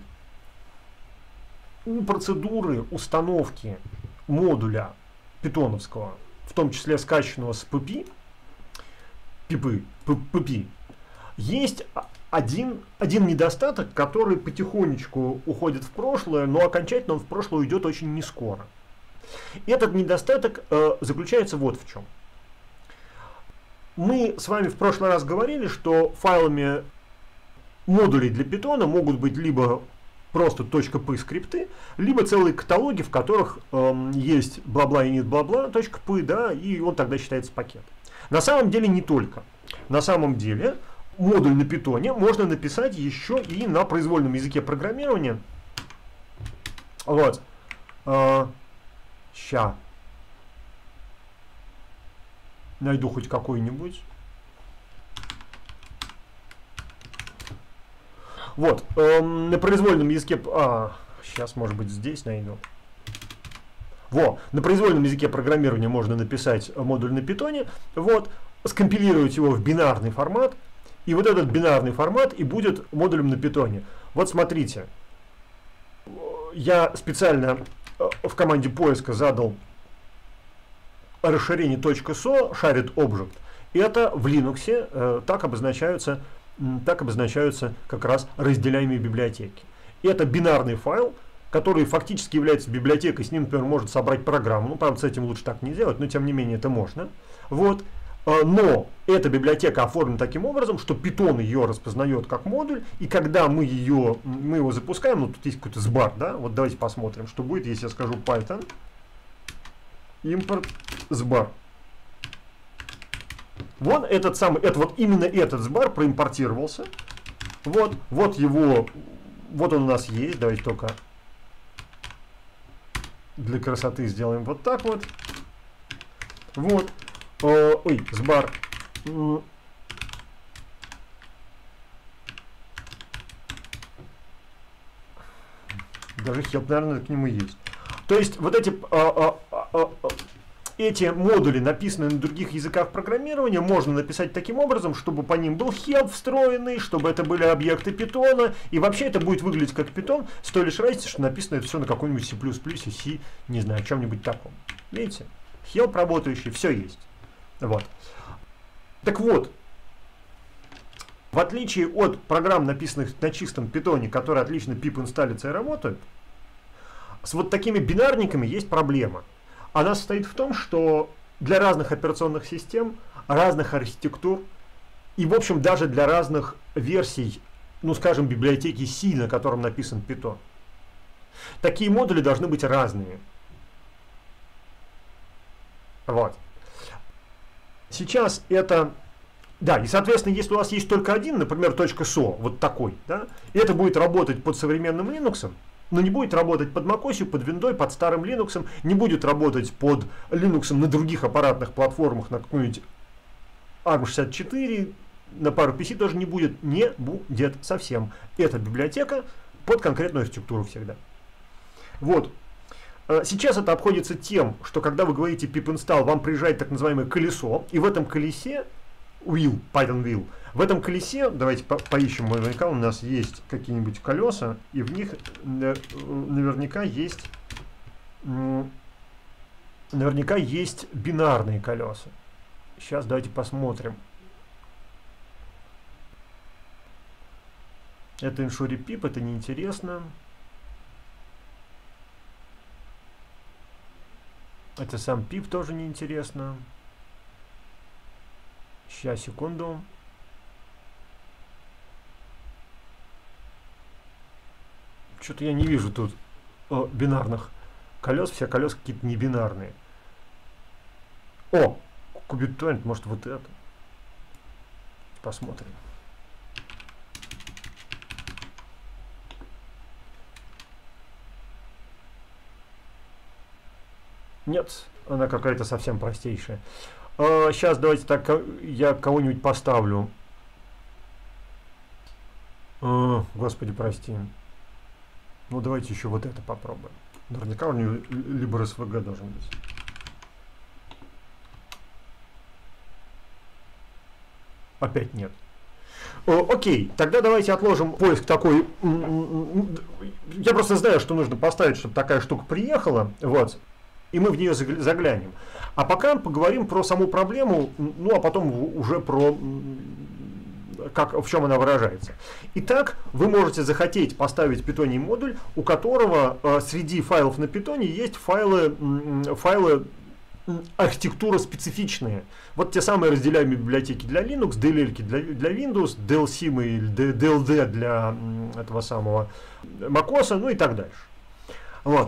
У процедуры установки модуля питоновского, в том числе скачанного с пипи, пипы, пипи, есть один, один недостаток, который потихонечку уходит в прошлое, но окончательно он в прошлое уйдет очень нескоро. Этот недостаток э, заключается вот в чем. Мы с вами в прошлый раз говорили, что файлами модулей для питона могут быть либо просто .p скрипты, либо целые каталоги, в которых эм, есть бла-бла и нет бла-бла, .p, да, и он тогда считается пакет. На самом деле не только. На самом деле модуль на питоне можно написать еще и на произвольном языке программирования. Вот. Э, ща. Найду хоть какой-нибудь. Вот, эм, на произвольном языке, а, сейчас, может быть, здесь найду. Во, на произвольном языке программирования можно написать модуль на питоне, вот, скомпилировать его в бинарный формат И вот этот бинарный формат и будет модулем на питоне. Вот смотрите, я специально в команде поиска задал расширение .so shared object. Это в Linux э, так обозначаются, так обозначаются как раз разделяемые библиотеки. Это бинарный файл, который фактически является библиотекой, с ним, например, может собрать программу. Ну, правда, с этим лучше так не делать, но тем не менее это можно. Вот. Но эта библиотека оформлена таким образом, что Python ее распознает как модуль, и когда мы, ее, мы его запускаем, ну тут есть какой-то сбар, да, вот давайте посмотрим, что будет, если я скажу Python import sbar. Вон этот самый, это вот именно этот сбар проимпортировался. Вот, вот его, вот он у нас есть, давайте только для красоты сделаем вот так вот. Вот. О, ой, сбар. Даже help, наверное, к нему есть. То есть вот эти, а, а, а, а, эти модули, написанные на других языках программирования, можно написать таким образом, чтобы по ним был help встроенный, чтобы это были объекты Python, и вообще это будет выглядеть как Python, с той лишь разницей, что написано это все на каком-нибудь C++, C, не знаю, чем-нибудь таком. Видите? Help работающий, все есть. Вот. Так вот, в отличие от программ, написанных на чистом питоне, которые отлично pip инсталлятся и работают, с вот такими бинарниками есть проблема. Она состоит в том, что для разных операционных систем, разных архитектур и, в общем, даже для разных версий, ну, скажем, библиотеки C, на котором написан Python, такие модули должны быть разные. Вот. Сейчас это, да, и соответственно, если у вас есть только один, например, .so, вот такой, да, и это будет работать под современным Linux, но не будет работать под macOS, под Windows, под старым Linux, не будет работать под Linux на других аппаратных платформах, на какой-нибудь арм шестьдесят четыре, на пару пи си тоже не будет, не будет совсем. Это библиотека под конкретную архитектуру всегда. Вот. Сейчас это обходится тем, что когда вы говорите pip install, вам приезжает так называемое колесо, и в этом колесе, wheel, Python wheel, в этом колесе, давайте по поищем, наверняка у нас есть какие-нибудь колеса, и в них наверняка есть, наверняка есть бинарные колеса. Сейчас давайте посмотрим. Это ensure pip, это неинтересно. Это сам pip тоже неинтересно. Сейчас, секунду. Что-то я не вижу тут о, бинарных колес. Все колеса какие-то не бинарные. О! Кубитоин, может вот это. Посмотрим. Нет, она какая-то совсем простейшая. А, сейчас давайте так, я кого-нибудь поставлю. А, Господи, прости. Ну давайте еще вот это попробуем. Наверняка у нее либо эс ви джи должен быть. Опять нет. О, окей, тогда давайте отложим поиск такой. Я просто знаю, что нужно поставить, чтобы такая штука приехала. Вот. И мы в нее заглянем. А пока поговорим про саму проблему, ну а потом уже про как, в чем она выражается. Итак, вы можете захотеть поставить питоний модуль, у которого э, среди файлов на питоне есть файлы, э, файлы э, архитектура специфичные. Вот те самые разделяемые библиотеки для Linux, ди эл эл для, для Windows, ди эл си или ди эл ди для э, этого самого macOS, ну и так дальше. Вот.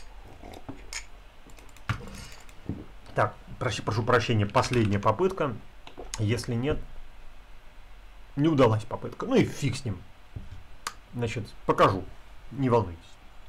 Так, прошу, прошу прощения, последняя попытка. Если нет, не удалась попытка. Ну и фиг с ним. Значит, покажу. Не волнуйтесь.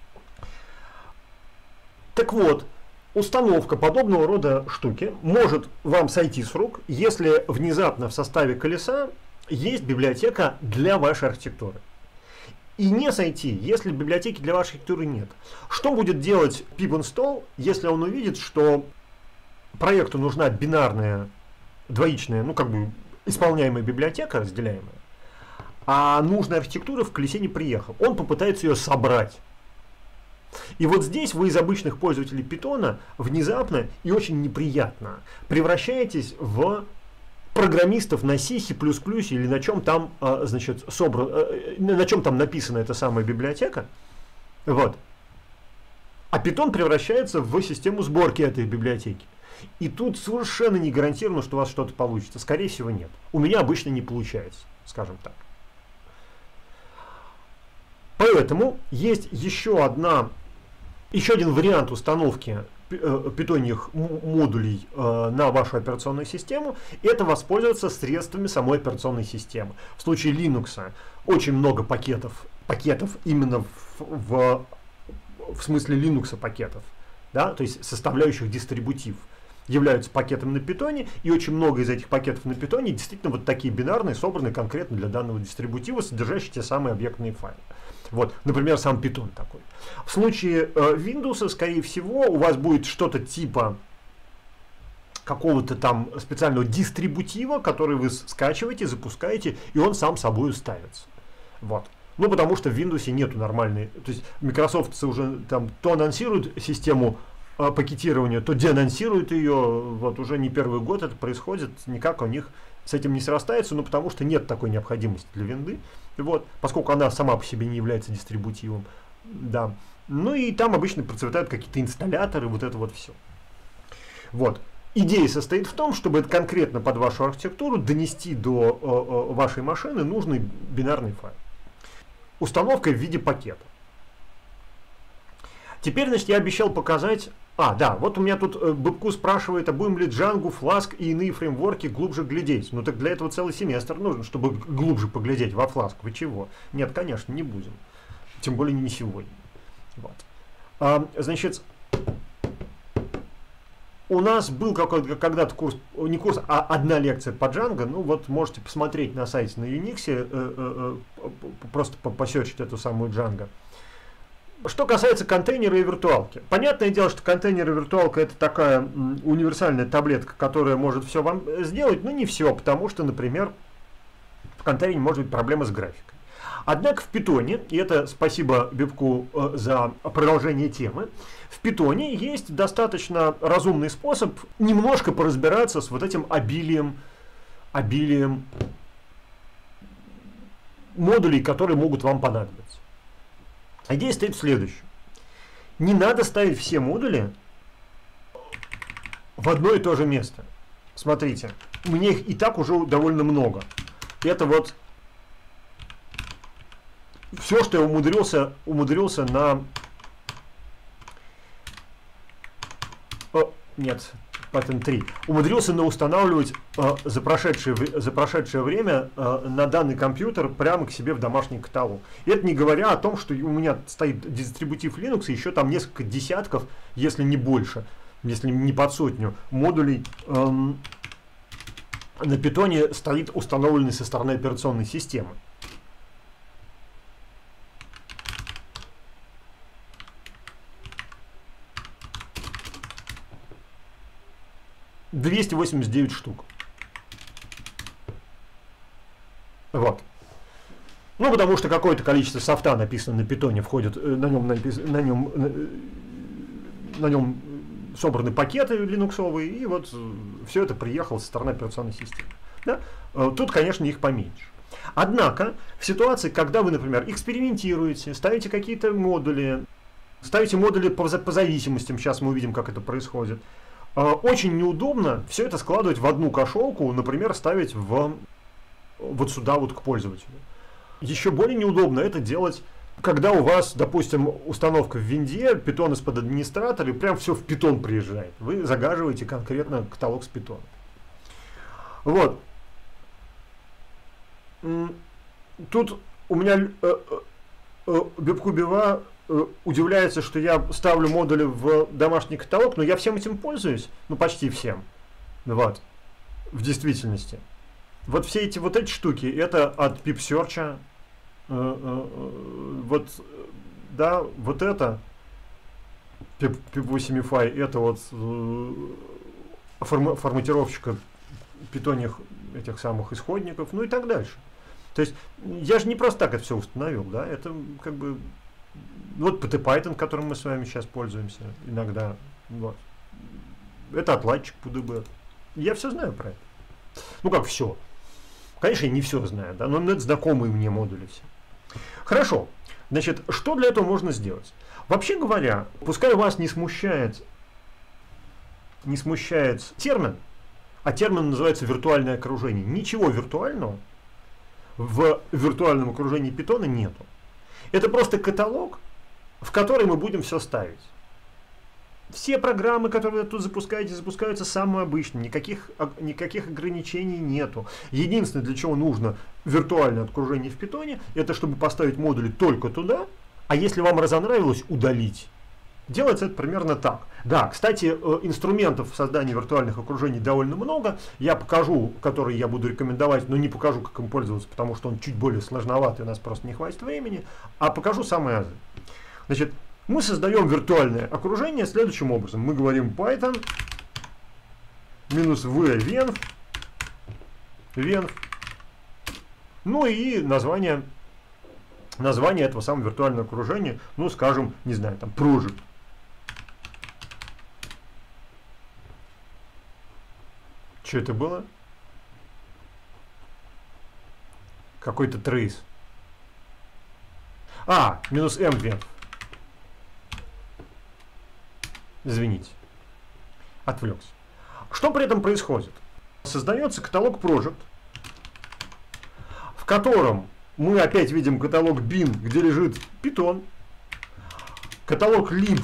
Так вот, установка подобного рода штуки может вам сойти с рук, если внезапно в составе колеса есть библиотека для вашей архитектуры. И не сойти, если библиотеки для вашей архитектуры нет. Что будет делать pip install, если он увидит, что проекту нужна бинарная, двоичная, ну как бы исполняемая библиотека, разделяемая, а нужная архитектура в колесе не приехала. Он попытается ее собрать. И вот здесь вы из обычных пользователей Python внезапно и очень неприятно превращаетесь в программистов на C, C++ или на чем там, значит, собран, на чем там написана эта самая библиотека. Вот. А Python превращается в систему сборки этой библиотеки. И тут совершенно не гарантировано, что у вас что-то получится. Скорее всего, нет. У меня обычно не получается, скажем так. Поэтому есть еще одна, еще один вариант установки питоньих модулей э, на вашу операционную систему. Это воспользоваться средствами самой операционной системы. В случае Linux очень много пакетов, пакетов именно в, в, в смысле Linux пакетов, да, то есть составляющих дистрибутив, являются пакетом на питоне, и очень много из этих пакетов на питоне действительно вот такие бинарные, собранные конкретно для данного дистрибутива, содержащие те самые объектные файлы. Вот, например, сам Python такой. В случае э, Windows, скорее всего, у вас будет что-то типа какого-то там специального дистрибутива, который вы скачиваете, запускаете, и он сам собой ставится. Вот. Ну, потому что в Windows нету нормальной... То есть Microsoft уже там то анонсирует систему э, пакетирования, то деанонсирует ее. Вот уже не первый год это происходит, никак у них с этим не срастается, но потому что нет такой необходимости для винды. Вот, поскольку она сама по себе не является дистрибутивом. Да. Ну и там обычно процветают какие-то инсталляторы, вот это вот все. Вот. Идея состоит в том, чтобы конкретно под вашу архитектуру донести до э, э, вашей машины нужный бинарный файл. Установка в виде пакета. Теперь, значит, я обещал показать... А, да, вот у меня тут э, Быбку спрашивает, а будем ли Django, Flask и иные фреймворки глубже глядеть? Ну так для этого целый семестр нужен, чтобы глубже поглядеть во Flask. Вы чего? Нет, конечно, не будем. Тем более не сегодня. Вот. А, значит, у нас был какой-то когда-то курс, не курс, а одна лекция по Django. Ну вот можете посмотреть на сайте на Unix, э, э, э, просто посерчить эту самую Django. Что касается контейнера и виртуалки. Понятное дело, что контейнер и виртуалка это такая м, универсальная таблетка, которая может все вам сделать, но не все, потому что, например, в контейнере может быть проблема с графикой. Однако в Python, и это спасибо Бибку э, за продолжение темы, в Python есть достаточно разумный способ немножко поразбираться с вот этим обилием, обилием модулей, которые могут вам понадобиться. Идея стоит в следующем. Не надо ставить все модули в одно и то же место. Смотрите, мне их и так уже довольно много. Это вот все, что я умудрился, умудрился на... О, нет, Pattern три. Умудрился устанавливать э, за, прошедшее, за прошедшее время э, на данный компьютер прямо к себе в домашний каталог. И это не говоря о том, что у меня стоит дистрибутив Linux, и еще там несколько десятков, если не больше, если не под сотню, модулей эм, на Python стоит установленный со стороны операционной системы. двести восемьдесят девять штук. Вот. Ну, потому что какое-то количество софта написано на Python, входит, на нем, на нем, на нем собраны пакеты линуксовые, и вот все это приехало со стороны операционной системы. Да? Тут, конечно, их поменьше. Однако, в ситуации, когда вы, например, экспериментируете, ставите какие-то модули, ставите модули по, по зависимостям, сейчас мы увидим, как это происходит, очень неудобно все это складывать в одну кошелку, например, ставить в, вот сюда вот к пользователю. Еще более неудобно это делать, когда у вас, допустим, установка в винде, Python из-под администратора, и прям все в Python приезжает. Вы загаживаете конкретно каталог с Python. Вот. Тут у меня э, э, Бибкубива удивляется, что я ставлю модули в домашний каталог, но я всем этим пользуюсь, ну почти всем, вот, в действительности. Вот все эти вот эти штуки, это от PipSearch, э, э, вот, да, вот это, пип восемь.fi, это вот э, форм, форматировщика питонных этих самых исходников, ну и так дальше. То есть я же не просто так это все установил, да, это как бы вот PyThyPython, которым мы с вами сейчас пользуемся иногда, вот. Это отладчик пи ди би. Я все знаю про это. Ну как все. Конечно, я не все знаю, да, но это знакомые мне модули все. Хорошо. Значит, что для этого можно сделать? Вообще говоря, пускай вас не смущает, не смущает термин, а термин называется виртуальное окружение. Ничего виртуального в виртуальном окружении Python нету. Это просто каталог, в который мы будем все ставить. Все программы, которые вы тут запускаете, запускаются самые обычные. Никаких, никаких ограничений нету. Единственное, для чего нужно виртуальное окружение в Python, это чтобы поставить модули только туда, а если вам разонравилось, удалить. Делается это примерно так. Да, кстати, инструментов в создании виртуальных окружений довольно много. Я покажу, которые я буду рекомендовать, но не покажу, как им пользоваться, потому что он чуть более сложноватый, у нас просто не хватит времени. А покажу самые азы. Значит, мы создаем виртуальное окружение следующим образом. Мы говорим Python минус v venv, venv, ну и название, название этого самого виртуального окружения, ну скажем, не знаю, там project. Что это было? Какой-то трейс. А, минус m venv. Извините, отвлекся. Что при этом происходит? Создается каталог Project, в котором мы опять видим каталог bin, где лежит Python, каталог lib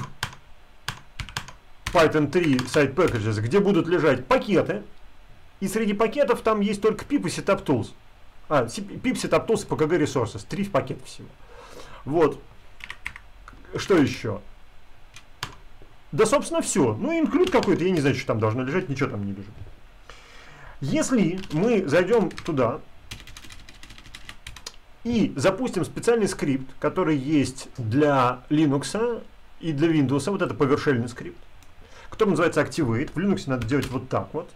Python три Site Packages, где будут лежать пакеты, и среди пакетов там есть только pip и setup-tools. А, pip, setup-tools и pkg resources, три пакета всего. Вот. Что еще? Да, собственно, все. Ну, include какой-то, я не знаю, что там должно лежать, ничего там не лежит. Если мы зайдем туда и запустим специальный скрипт, который есть для Linux и для Windows, вот это PowerShell скрипт, который называется Activate. В Linux надо делать вот так вот.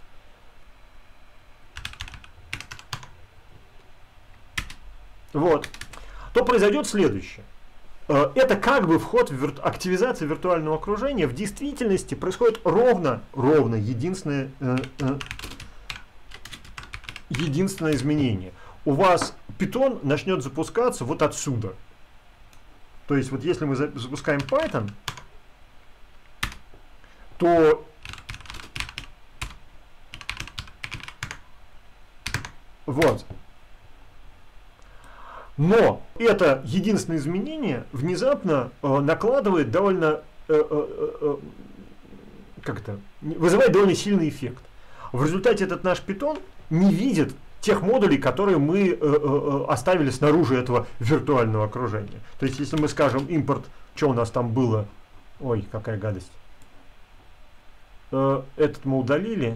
Вот. То произойдет следующее. Это как бы вход в вир... активизация виртуального окружения. В действительности происходит ровно, ровно единственное, э, э, единственное изменение. У вас Python начнет запускаться вот отсюда. То есть вот если мы запускаем Python, то вот. Но это единственное изменение внезапно э, накладывает довольно, э, э, э, как-то, вызывает довольно сильный эффект. В результате этот наш Python не видит тех модулей, которые мы э, э, оставили снаружи этого виртуального окружения. То есть, если мы скажем импорт, что у нас там было, ой, какая гадость, э, этот мы удалили,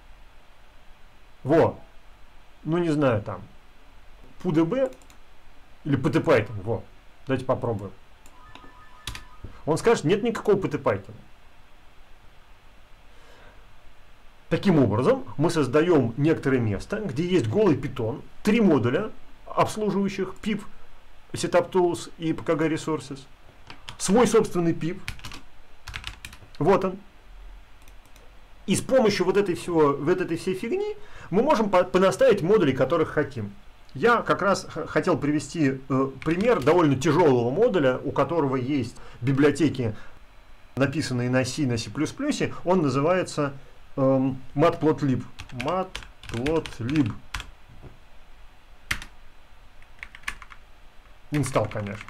во, ну не знаю там, pudb, или PyThyPython, вот. Давайте попробуем. Он скажет, нет никакого PyThyPython. Таким образом, мы создаем некоторое место, где есть голый Python, три модуля, обслуживающих pip, setup-tools и pkg resources, свой собственный pip. Вот он. И с помощью вот этой, всего, вот этой всей фигни мы можем понаставить модули, которых хотим. Я как раз хотел привести э, пример довольно тяжелого модуля, у которого есть библиотеки, написанные на C, на C++. Он называется э, matplotlib. Matplotlib. Инсталл, конечно.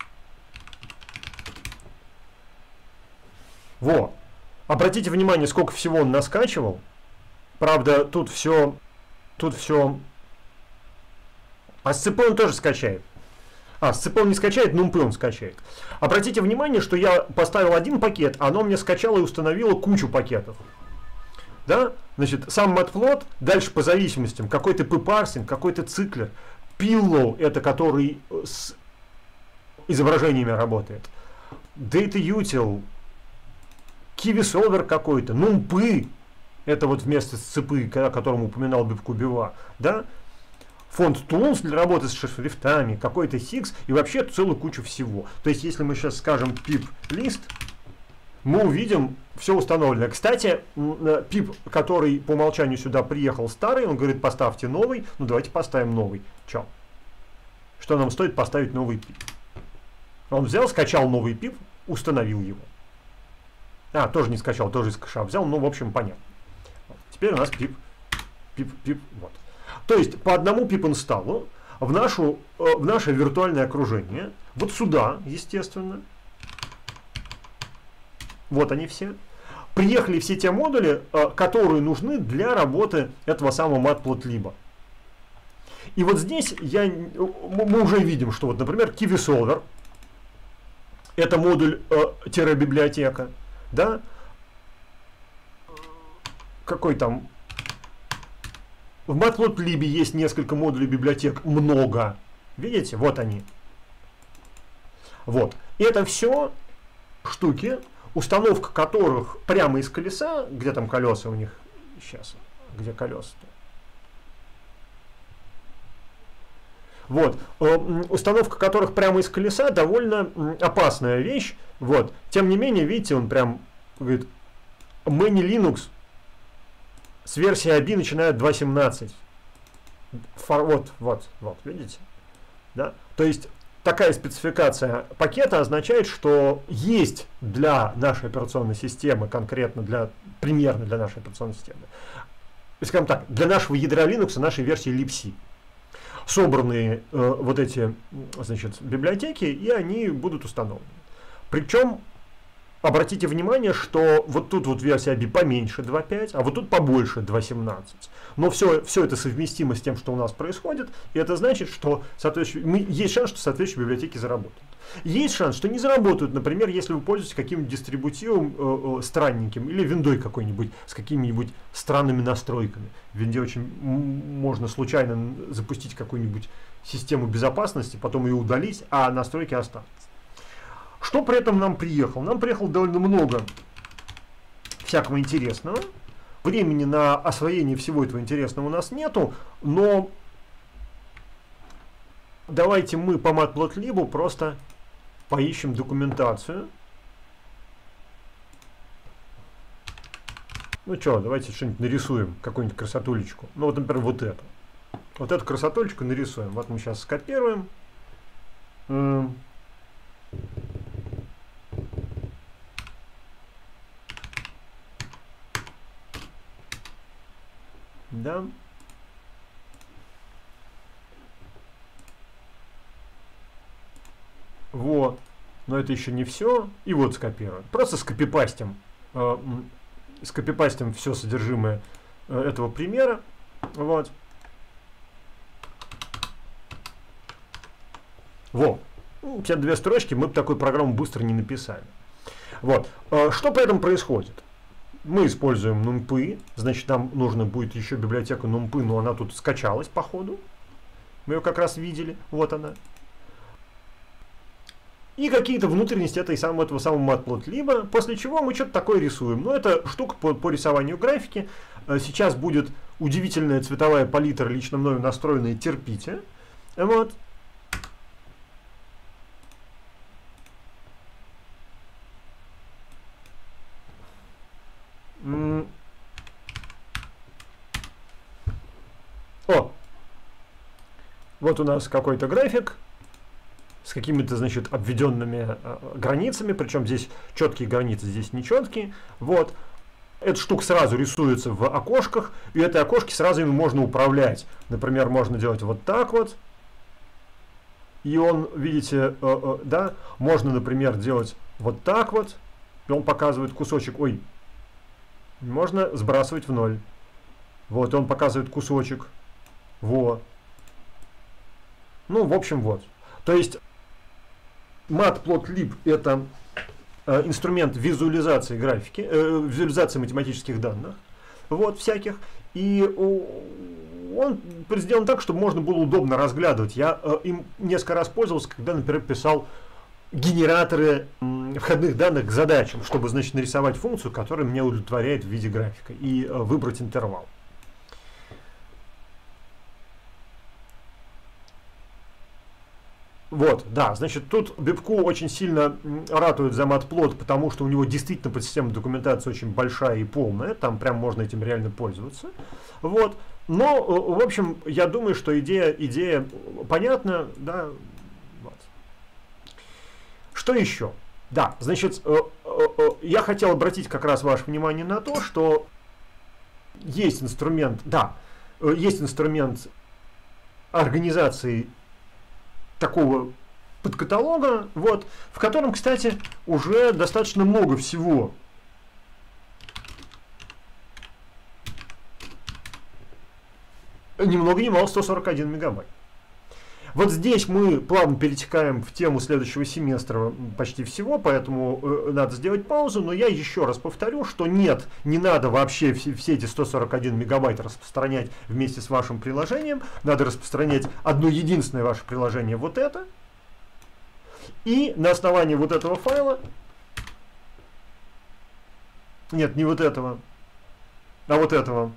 Во. Обратите внимание, сколько всего он наскачивал. Правда, тут все... Тут все... А сцп он тоже скачает. А, сцп он не скачает, нумпы он скачает. Обратите внимание, что я поставил один пакет, а оно мне скачало и установило кучу пакетов. Да? Значит, сам matplot, дальше по зависимостям, какой-то p-parsing, какой-то циклер. Pillow, это который с изображениями работает. DataUtil, KiwiSolver какой-то, нумпы. Это вот вместо сцепы, о котором упоминал Бибкубева, да, фонд Tools для работы с шрифтами, какой-то Six и вообще целую кучу всего. То есть, если мы сейчас скажем pip list, мы увидим все установленное. Кстати, pip, который по умолчанию сюда приехал старый, он говорит, поставьте новый. Ну, давайте поставим новый. Че? Что нам стоит поставить новый pip? Он взял, скачал новый pip, установил его. А, тоже не скачал, тоже из кэша взял. Ну, в общем, понятно. Теперь у нас pip, pip, pip, вот. То есть по одному pip инсталлу в, нашу, в наше виртуальное окружение, вот сюда, естественно, вот они все, приехали все те модули, которые нужны для работы этого самого Matplotlib. И вот здесь я, мы уже видим, что вот, например, KiwiSolver, это модуль э, библиотека, да, какой там... В Matplotlib есть несколько модулей библиотек, много. Видите? Вот они. Вот. И это все штуки, установка которых прямо из колеса, где там колеса у них, сейчас, где колеса-то? Вот. Установка которых прямо из колеса довольно опасная вещь. Вот. Тем не менее, видите, он прям говорит, Many Linux с версии эй би начинает два семнадцать. Вот, вот, вот, видите? Да? То есть такая спецификация пакета означает, что есть для нашей операционной системы, конкретно для, примерно для нашей операционной системы, скажем так, для нашего ядра Linux, нашей версии libc, собранные э, вот эти, значит, библиотеки, и они будут установлены. Причем обратите внимание, что вот тут вот версия эй би поменьше два пять, а вот тут побольше два семнадцать. Но все, все это совместимо с тем, что у нас происходит, и это значит, что мы, есть шанс, что соответствующие библиотеки заработают. Есть шанс, что не заработают, например, если вы пользуетесь каким-нибудь дистрибутивом э, э, странненьким или виндой какой-нибудь с какими-нибудь странными настройками. В винде очень можно случайно запустить какую-нибудь систему безопасности, потом ее удалить, а настройки останутся. Что при этом нам приехало? Нам приехало довольно много всякого интересного. Времени на освоение всего этого интересного у нас нету, но давайте мы по Matplotlib просто поищем документацию. Ну что, давайте что-нибудь нарисуем, какую-нибудь красотулечку. Ну вот, например, вот это. Вот эту красотулечку нарисуем. Вот мы сейчас скопируем. Да. Вот. Но это еще не все. И вот скопируем. Просто скопипастим. Э, скопипастим все содержимое э, этого примера. Вот. Вот. Ну, все две строчки мы бы такую программу быстро не написали. Вот. Э, что при этом происходит? Мы используем NumPy, значит, нам нужно будет еще библиотека NumPy, но она тут скачалась по ходу. Мы ее как раз видели, вот она. И какие-то внутренности этой самого, этого самого Matplotlib, после чего мы что-то такое рисуем. Ну, это штука по, по рисованию графики. Сейчас будет удивительная цветовая палитра, лично мною настроенная, терпите. Вот. О! Вот у нас какой-то график с какими-то, значит, обведенными э, границами, причем здесь четкие границы, здесь нечеткие. Вот. Эта штука сразу рисуется в окошках, и этой окошки сразу ими можно управлять. Например, можно делать вот так вот. И он, видите, э, э, да, можно, например, делать вот так вот. И он показывает кусочек. Ой, можно сбрасывать в ноль. Вот, и он показывает кусочек. Вот. Ну, в общем, вот. То есть Matplotlib это э, инструмент визуализации графики, э, визуализации математических данных, вот, всяких. И он сделан так, чтобы можно было удобно разглядывать. Я э, им несколько раз пользовался, когда, например, писал генераторы входных данных к задачам, чтобы, значит, нарисовать функцию, которая меня удовлетворяет в виде графика, и э, выбрать интервал. Вот, да, значит, тут Бибку очень сильно ратует за матплот, потому что у него действительно подсистемная документация очень большая и полная, там прям можно этим реально пользоваться. Вот, но, в общем, я думаю, что идея, идея понятна, да. Вот. Что еще? Да, значит, я хотел обратить как раз ваше внимание на то, что есть инструмент, да, есть инструмент организации такого подкаталога, вот, в котором, кстати, уже достаточно много всего. Ни много ни мало, сто сорок один мегабайт. Вот здесь мы плавно перетекаем в тему следующего семестра почти всего, поэтому э, надо сделать паузу, но я еще раз повторю, что нет, не надо вообще все, все эти сто сорок один мегабайт распространять вместе с вашим приложением, надо распространять одно единственное ваше приложение, вот это, и на основании вот этого файла, нет, не вот этого, а вот этого,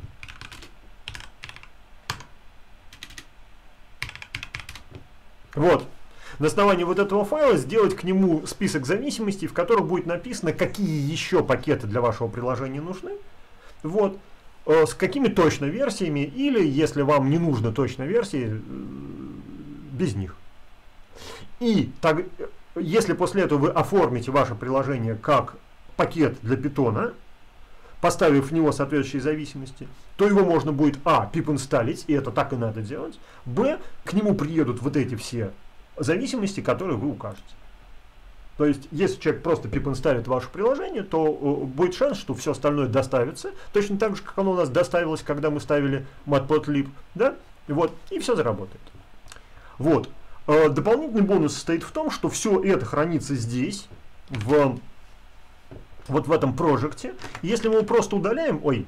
вот. На основании вот этого файла сделать к нему список зависимостей, в котором будет написано, какие еще пакеты для вашего приложения нужны. Вот. Э, с какими точно версиями, или, если вам не нужно точно версии, э, без них. И так, если после этого вы оформите ваше приложение как пакет для Python, поставив в него соответствующие зависимости, то его можно будет, а, pip-инсталлить, и это так и надо делать, б, к нему приедут вот эти все зависимости, которые вы укажете. То есть, если человек просто pip-инсталлит ваше приложение, то э, будет шанс, что все остальное доставится, точно так же, как оно у нас доставилось, когда мы ставили matplotlib, да, вот, и все заработает. Вот. Э, дополнительный бонус состоит в том, что все это хранится здесь, в вот в этом прожекте. Если мы его просто удаляем, ой,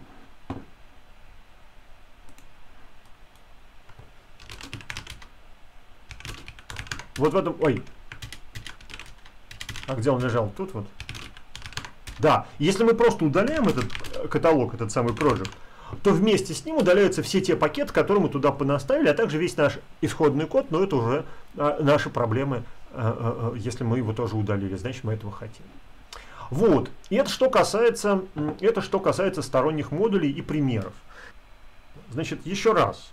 вот в этом, ой, а где он лежал? Тут вот. Да, если мы просто удаляем этот каталог, этот самый прожект, то вместе с ним удаляются все те пакеты, которые мы туда понаставили, а также весь наш исходный код, но это уже а, наши проблемы, а, а, если мы его тоже удалили, значит мы этого хотим. Вот, и это что касается, это что касается сторонних модулей и примеров. Значит, еще раз.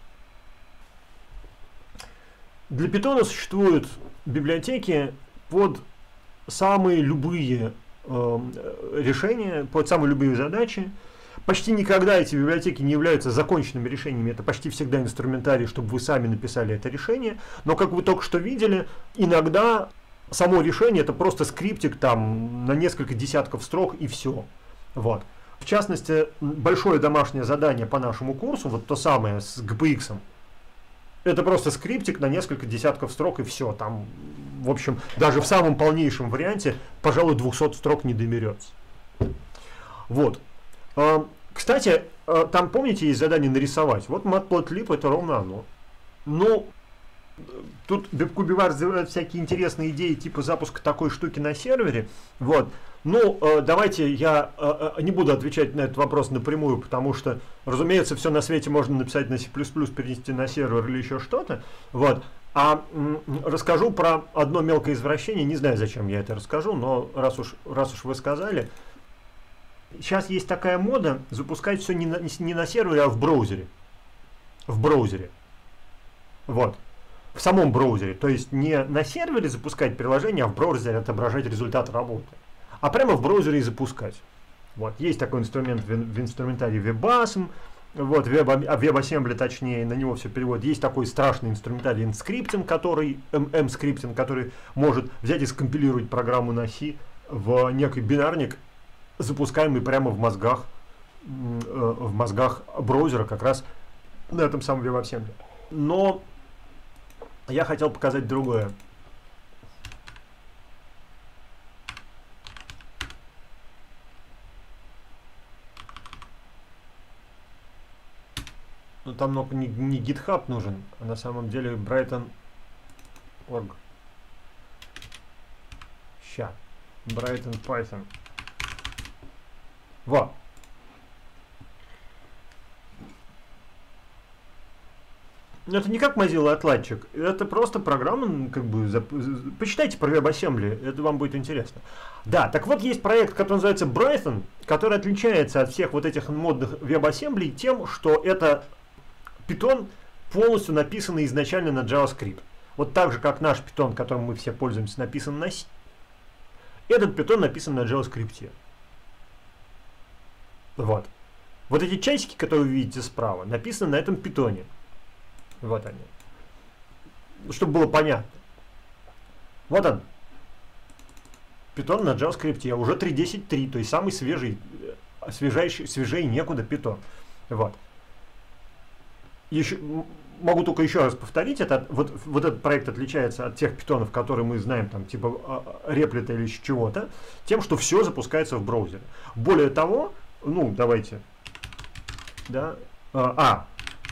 Для Python существуют библиотеки под самые любые э, решения, под самые любые задачи. Почти никогда эти библиотеки не являются законченными решениями, это почти всегда инструментарий, чтобы вы сами написали это решение. Но, как вы только что видели, иногда само решение это просто скриптик там на несколько десятков строк и все. Вот. В частности, большое домашнее задание по нашему курсу, вот то самое с джи пи икс, это просто скриптик на несколько десятков строк и все. Там, в общем, даже в самом полнейшем варианте, пожалуй, двухсот строк не доберется. Вот. Кстати, там, помните, есть задание нарисовать. Вот matplotlib это ровно оно. Ну, тут Бибку-Бивар развивает всякие интересные идеи, типа запуска такой штуки на сервере. Вот. Ну, э, давайте я э, не буду отвечать на этот вопрос напрямую, потому что, разумеется, все на свете можно написать на си плюс плюс, перенести на сервер или еще что-то. Вот. А м, расскажу про одно мелкое извращение. Не знаю, зачем я это расскажу, но раз уж, раз уж вы сказали. Сейчас есть такая мода запускать все не на, не на сервере, а в браузере. В браузере. Вот. В самом браузере. То есть не на сервере запускать приложение, а в браузере отображать результат работы. А прямо в браузере и запускать. Вот. Есть такой инструмент в, в инструментарии WebAssembly, вот, WebAssembly точнее, на него все переводит. Есть такой страшный инструментарий Mscripting, который, Mscripting, который может взять и скомпилировать программу на C в некий бинарник, запускаемый прямо в мозгах, в мозгах браузера, как раз на этом самом WebAssembly. Но я хотел показать другое. Ну там много не, не GitHub нужен, а на самом деле Brighton точка орг. Ща. Brighton Python. Во. Это не как Mozilla отладчик, это просто программа, как бы, почитайте про WebAssembly, это вам будет интересно. Да, так вот есть проект, который называется Brighton, который отличается от всех вот этих модных WebAssembly тем, что это Python, полностью написанный изначально на JavaScript. Вот так же, как наш Python, которым мы все пользуемся, написан на C, этот Python написан на JavaScript. Вот. Вот эти часики, которые вы видите справа, написаны на этом Python. Вот они. Чтобы было понятно. Вот он. Python на JavaScript. Уже три точка десять точка три. То есть самый свежий, свежайший, свежей некуда Python. Вот. Еще, могу только еще раз повторить. Это, вот, вот этот проект отличается от тех питонов, которые мы знаем, там, типа реплита или чего-то, тем, что все запускается в браузере. Более того, ну, давайте. Да. А. а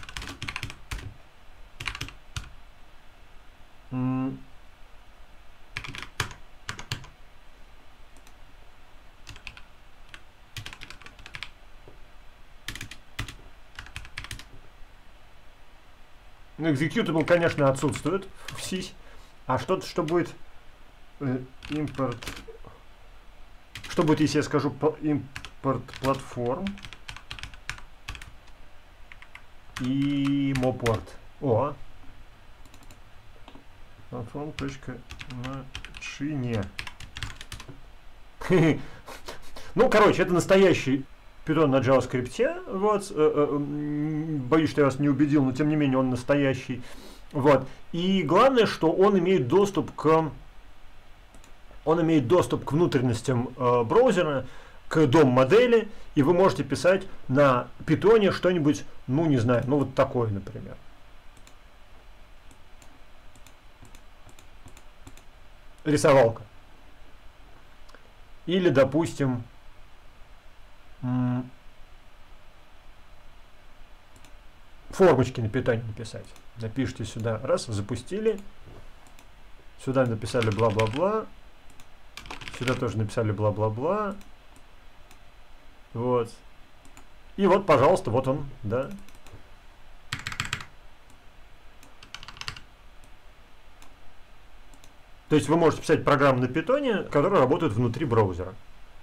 Ну, executable, конечно, отсутствует в сись. А что-то, что будет импорт. Что будет, если я скажу импорт платформ и moport? О! Платформ.начине. Ну, короче, это настоящий Python на JavaScript. Вот. Боюсь, что я вас не убедил, но тем не менее он настоящий. Вот. И главное, что он имеет доступ к он имеет доступ к внутренностям э, браузера, к дом-модели, и вы можете писать на Python что-нибудь, ну, не знаю, ну, вот такое, например. Рисовалка. Или, допустим, формочки на Python написать. Напишите сюда, раз, запустили. Сюда написали бла-бла-бла. Сюда тоже написали бла-бла-бла. Вот. И вот, пожалуйста, вот он, да. То есть вы можете писать программу на Python, которая работает внутри браузера.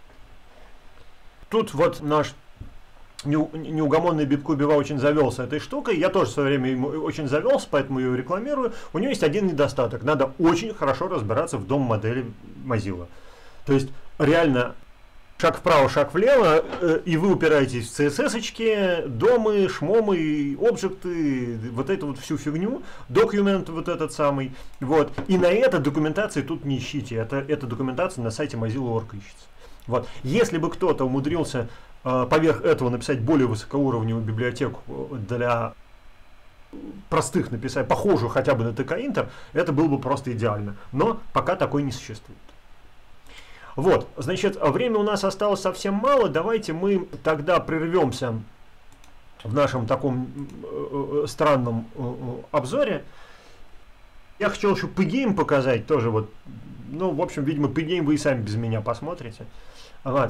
Тут вот наш неугомонный Биткубева очень завелся этой штукой. Я тоже в свое время ему очень завелся, поэтому ее рекламирую. У нее есть один недостаток. Надо очень хорошо разбираться в дом-модели Mozilla. То есть реально шаг вправо, шаг влево, э, и вы упираетесь в си эс эс-очки, домы, шмомы, объекты, вот эту вот всю фигню, документ вот этот самый. Вот. И на это документации тут не ищите. Это, эта документация на сайте Mozilla точка орг ищется. Вот. Если бы кто-то умудрился э, поверх этого написать более высокоуровневую библиотеку для простых написать, похожую хотя бы на тэ ка Интер, это было бы просто идеально. Но пока такой не существует. Вот, значит, время у нас осталось совсем мало. Давайте мы тогда прервемся в нашем таком э, э, странном э, обзоре. Я хотел еще Pygame показать тоже. Вот. Ну, в общем, видимо, Pygame вы и сами без меня посмотрите. Вот.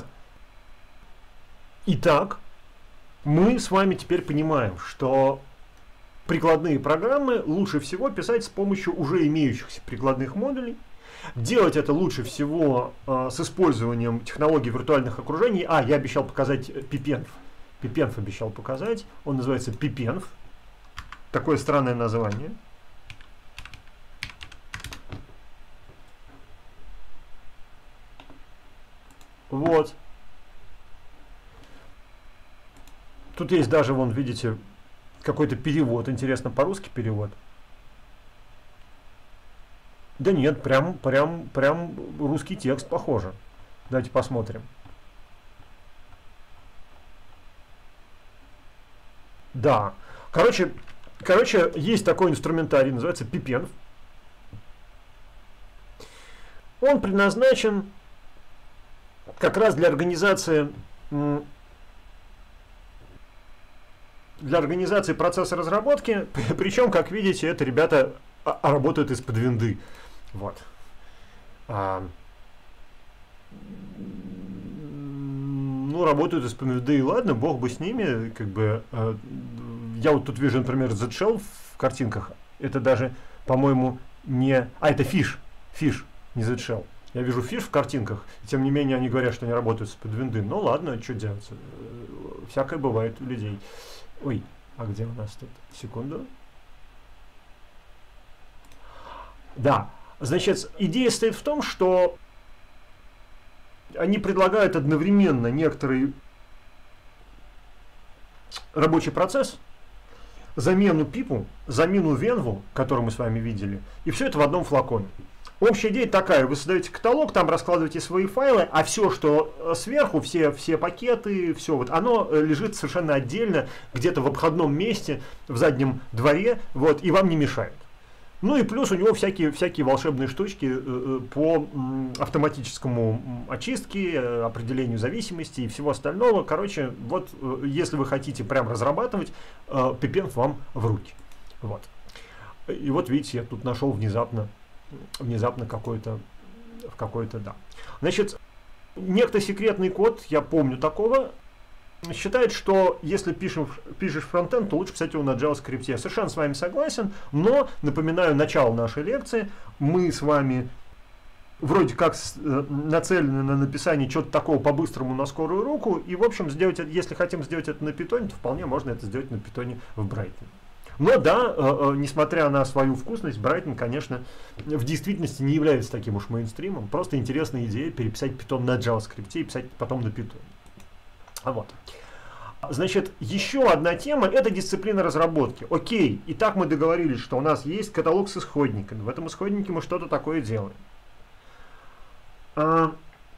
Итак, мы с вами теперь понимаем, что прикладные программы лучше всего писать с помощью уже имеющихся прикладных модулей. Делать это лучше всего э, с использованием технологий виртуальных окружений. А, я обещал показать пипенв. пипенв обещал показать. Он называется пипенв. Такое странное название. Вот. Тут есть даже, вон, видите, какой-то перевод. Интересно, по-русски перевод. Да нет, прям, прям, прям русский текст похоже. Давайте посмотрим. Да. Короче, короче, есть такой инструментарий, называется пипенв. Он предназначен как раз для организации, для организации процесса разработки. Причем, как видите, это ребята работают из-под винды. Вот. А, ну, работают из пи эм ви ди, и ладно, бог бы с ними, как бы, э, я вот тут вижу, например, Z-Shell в картинках, это даже, по-моему, не, а, это Fish, Fish, не Z-Shell. Я вижу Fish в картинках, тем не менее они говорят, что они работают с подвинды. Ну ладно, что делать, всякое бывает у людей. Ой, а где у нас тут? Секунду. Да, значит, идея стоит в том, что они предлагают одновременно некоторый рабочий процесс, замену пипу, замену венву, которую мы с вами видели, и все это в одном флаконе. Общая идея такая: вы создаете каталог, там раскладываете свои файлы, а все, что сверху, все, все пакеты, все вот, оно лежит совершенно отдельно, где-то в обходном месте, в заднем дворе, вот, и вам не мешает. Ну и плюс у него всякие, всякие волшебные штучки э, по м, автоматическому очистке, э, определению зависимости и всего остального. Короче, вот э, если вы хотите прям разрабатывать, э, пипенв вам в руки. Вот. И вот видите, я тут нашел внезапно, внезапно какой-то, в какой-то, да. Значит, некто секретный код, я помню такого, считает, что если пишем, пишешь фронтенд, то лучше писать его на JavaScript. Я совершенно с вами согласен, но, напоминаю, начало нашей лекции, мы с вами вроде как нацелены на написание чего-то такого по-быстрому на скорую руку, и, в общем, сделать, если хотим сделать это на питоне, то вполне можно это сделать на питоне в Брайтоне. Но да, э, э, несмотря на свою вкусность, Брайтон, конечно, в действительности не является таким уж мейнстримом. Просто интересная идея переписать Python на JavaScript и писать потом на Python. Вот. Значит, еще одна тема — это дисциплина разработки. Окей, итак, мы договорились, что у нас есть каталог с исходниками. В этом исходнике мы что-то такое делаем. А,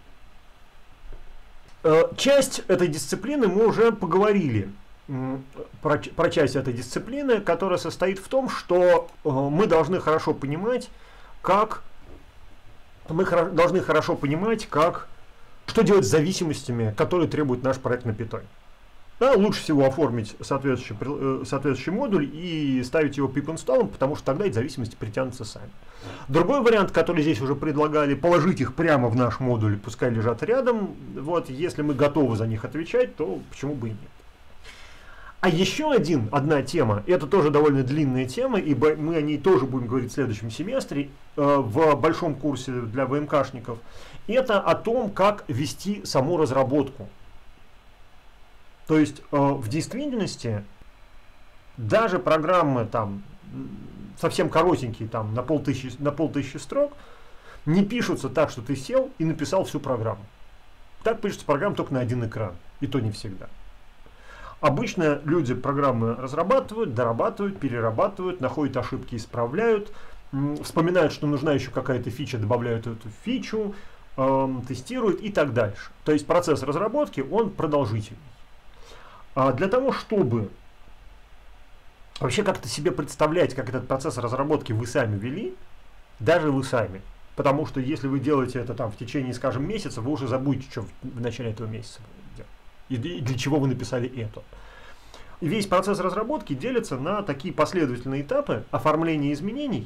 а, часть этой дисциплины мы уже поговорили. Про, про часть этой дисциплины, которая состоит в том, что э, мы должны хорошо понимать, как мы хоро, должны хорошо понимать, как что делать с зависимостями, которые требует наш проект на Python. Да, лучше всего оформить соответствующий, э, соответствующий модуль и ставить его pip install, потому что тогда эти зависимости притянутся сами. Другой вариант, который здесь уже предлагали, положить их прямо в наш модуль, пускай лежат рядом. Вот, если мы готовы за них отвечать, то почему бы и нет. А еще один, одна тема, это тоже довольно длинная тема, ибо мы о ней тоже будем говорить в следующем семестре, э, в большом курсе для ВМКшников, это о том, как вести саму разработку. То есть э, в действительности даже программы там совсем коротенькие, там на полтысячи, на полтысячи строк, не пишутся так, что ты сел и написал всю программу. Так пишется программа только на один экран, и то не всегда. Обычно люди программы разрабатывают, дорабатывают, перерабатывают, находят ошибки, исправляют, вспоминают, что нужна еще какая-то фича, добавляют эту фичу, э, тестируют и так дальше. То есть процесс разработки, он продолжительный. А для того, чтобы вообще как-то себе представлять, как этот процесс разработки вы сами вели, даже вы сами, потому что если вы делаете это там в течение, скажем, месяца, вы уже забудете, что в начале этого месяца делать. И для чего вы написали это. И весь процесс разработки делится на такие последовательные этапы оформления изменений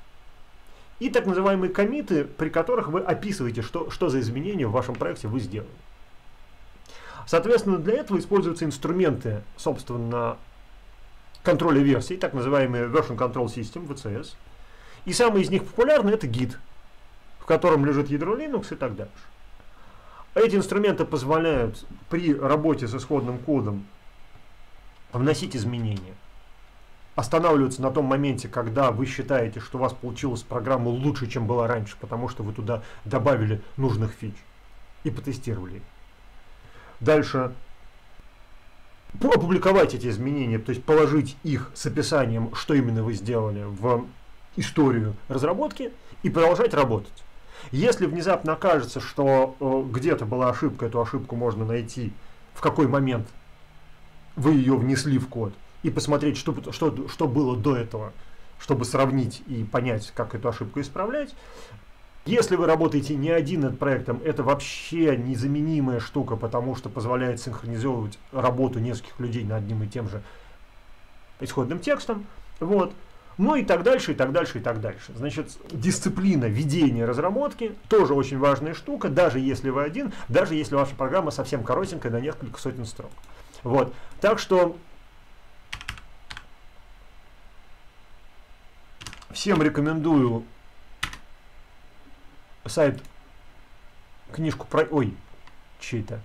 и так называемые коммиты, при которых вы описываете, что, что за изменения в вашем проекте вы сделали. Соответственно, для этого используются инструменты, собственно, контроля версий, так называемые Version Control System, ви си эс. И самый из них популярный — это гид, в котором лежит ядро Linux и так дальше. Эти инструменты позволяют при работе с исходным кодом вносить изменения, останавливаться на том моменте, когда вы считаете, что у вас получилась программа лучше, чем была раньше, потому что вы туда добавили нужных фич и потестировали их. Дальше опубликовать эти изменения, то есть положить их с описанием, что именно вы сделали, в историю разработки и продолжать работать. Если внезапно окажется, что э, где-то была ошибка, эту ошибку можно найти, в какой момент вы ее внесли в код, и посмотреть, что, что, что было до этого, чтобы сравнить и понять, как эту ошибку исправлять. Если вы работаете не один над проектом, это вообще незаменимая штука, потому что позволяет синхронизировать работу нескольких людей над одним и тем же исходным текстом. Вот. Ну и так дальше, и так дальше, и так дальше. Значит, дисциплина ведения разработки тоже очень важная штука, даже если вы один, даже если ваша программа совсем коротенькая, на несколько сотен строк. Вот. Так что всем рекомендую сайт, книжку про... Ой, чей-то.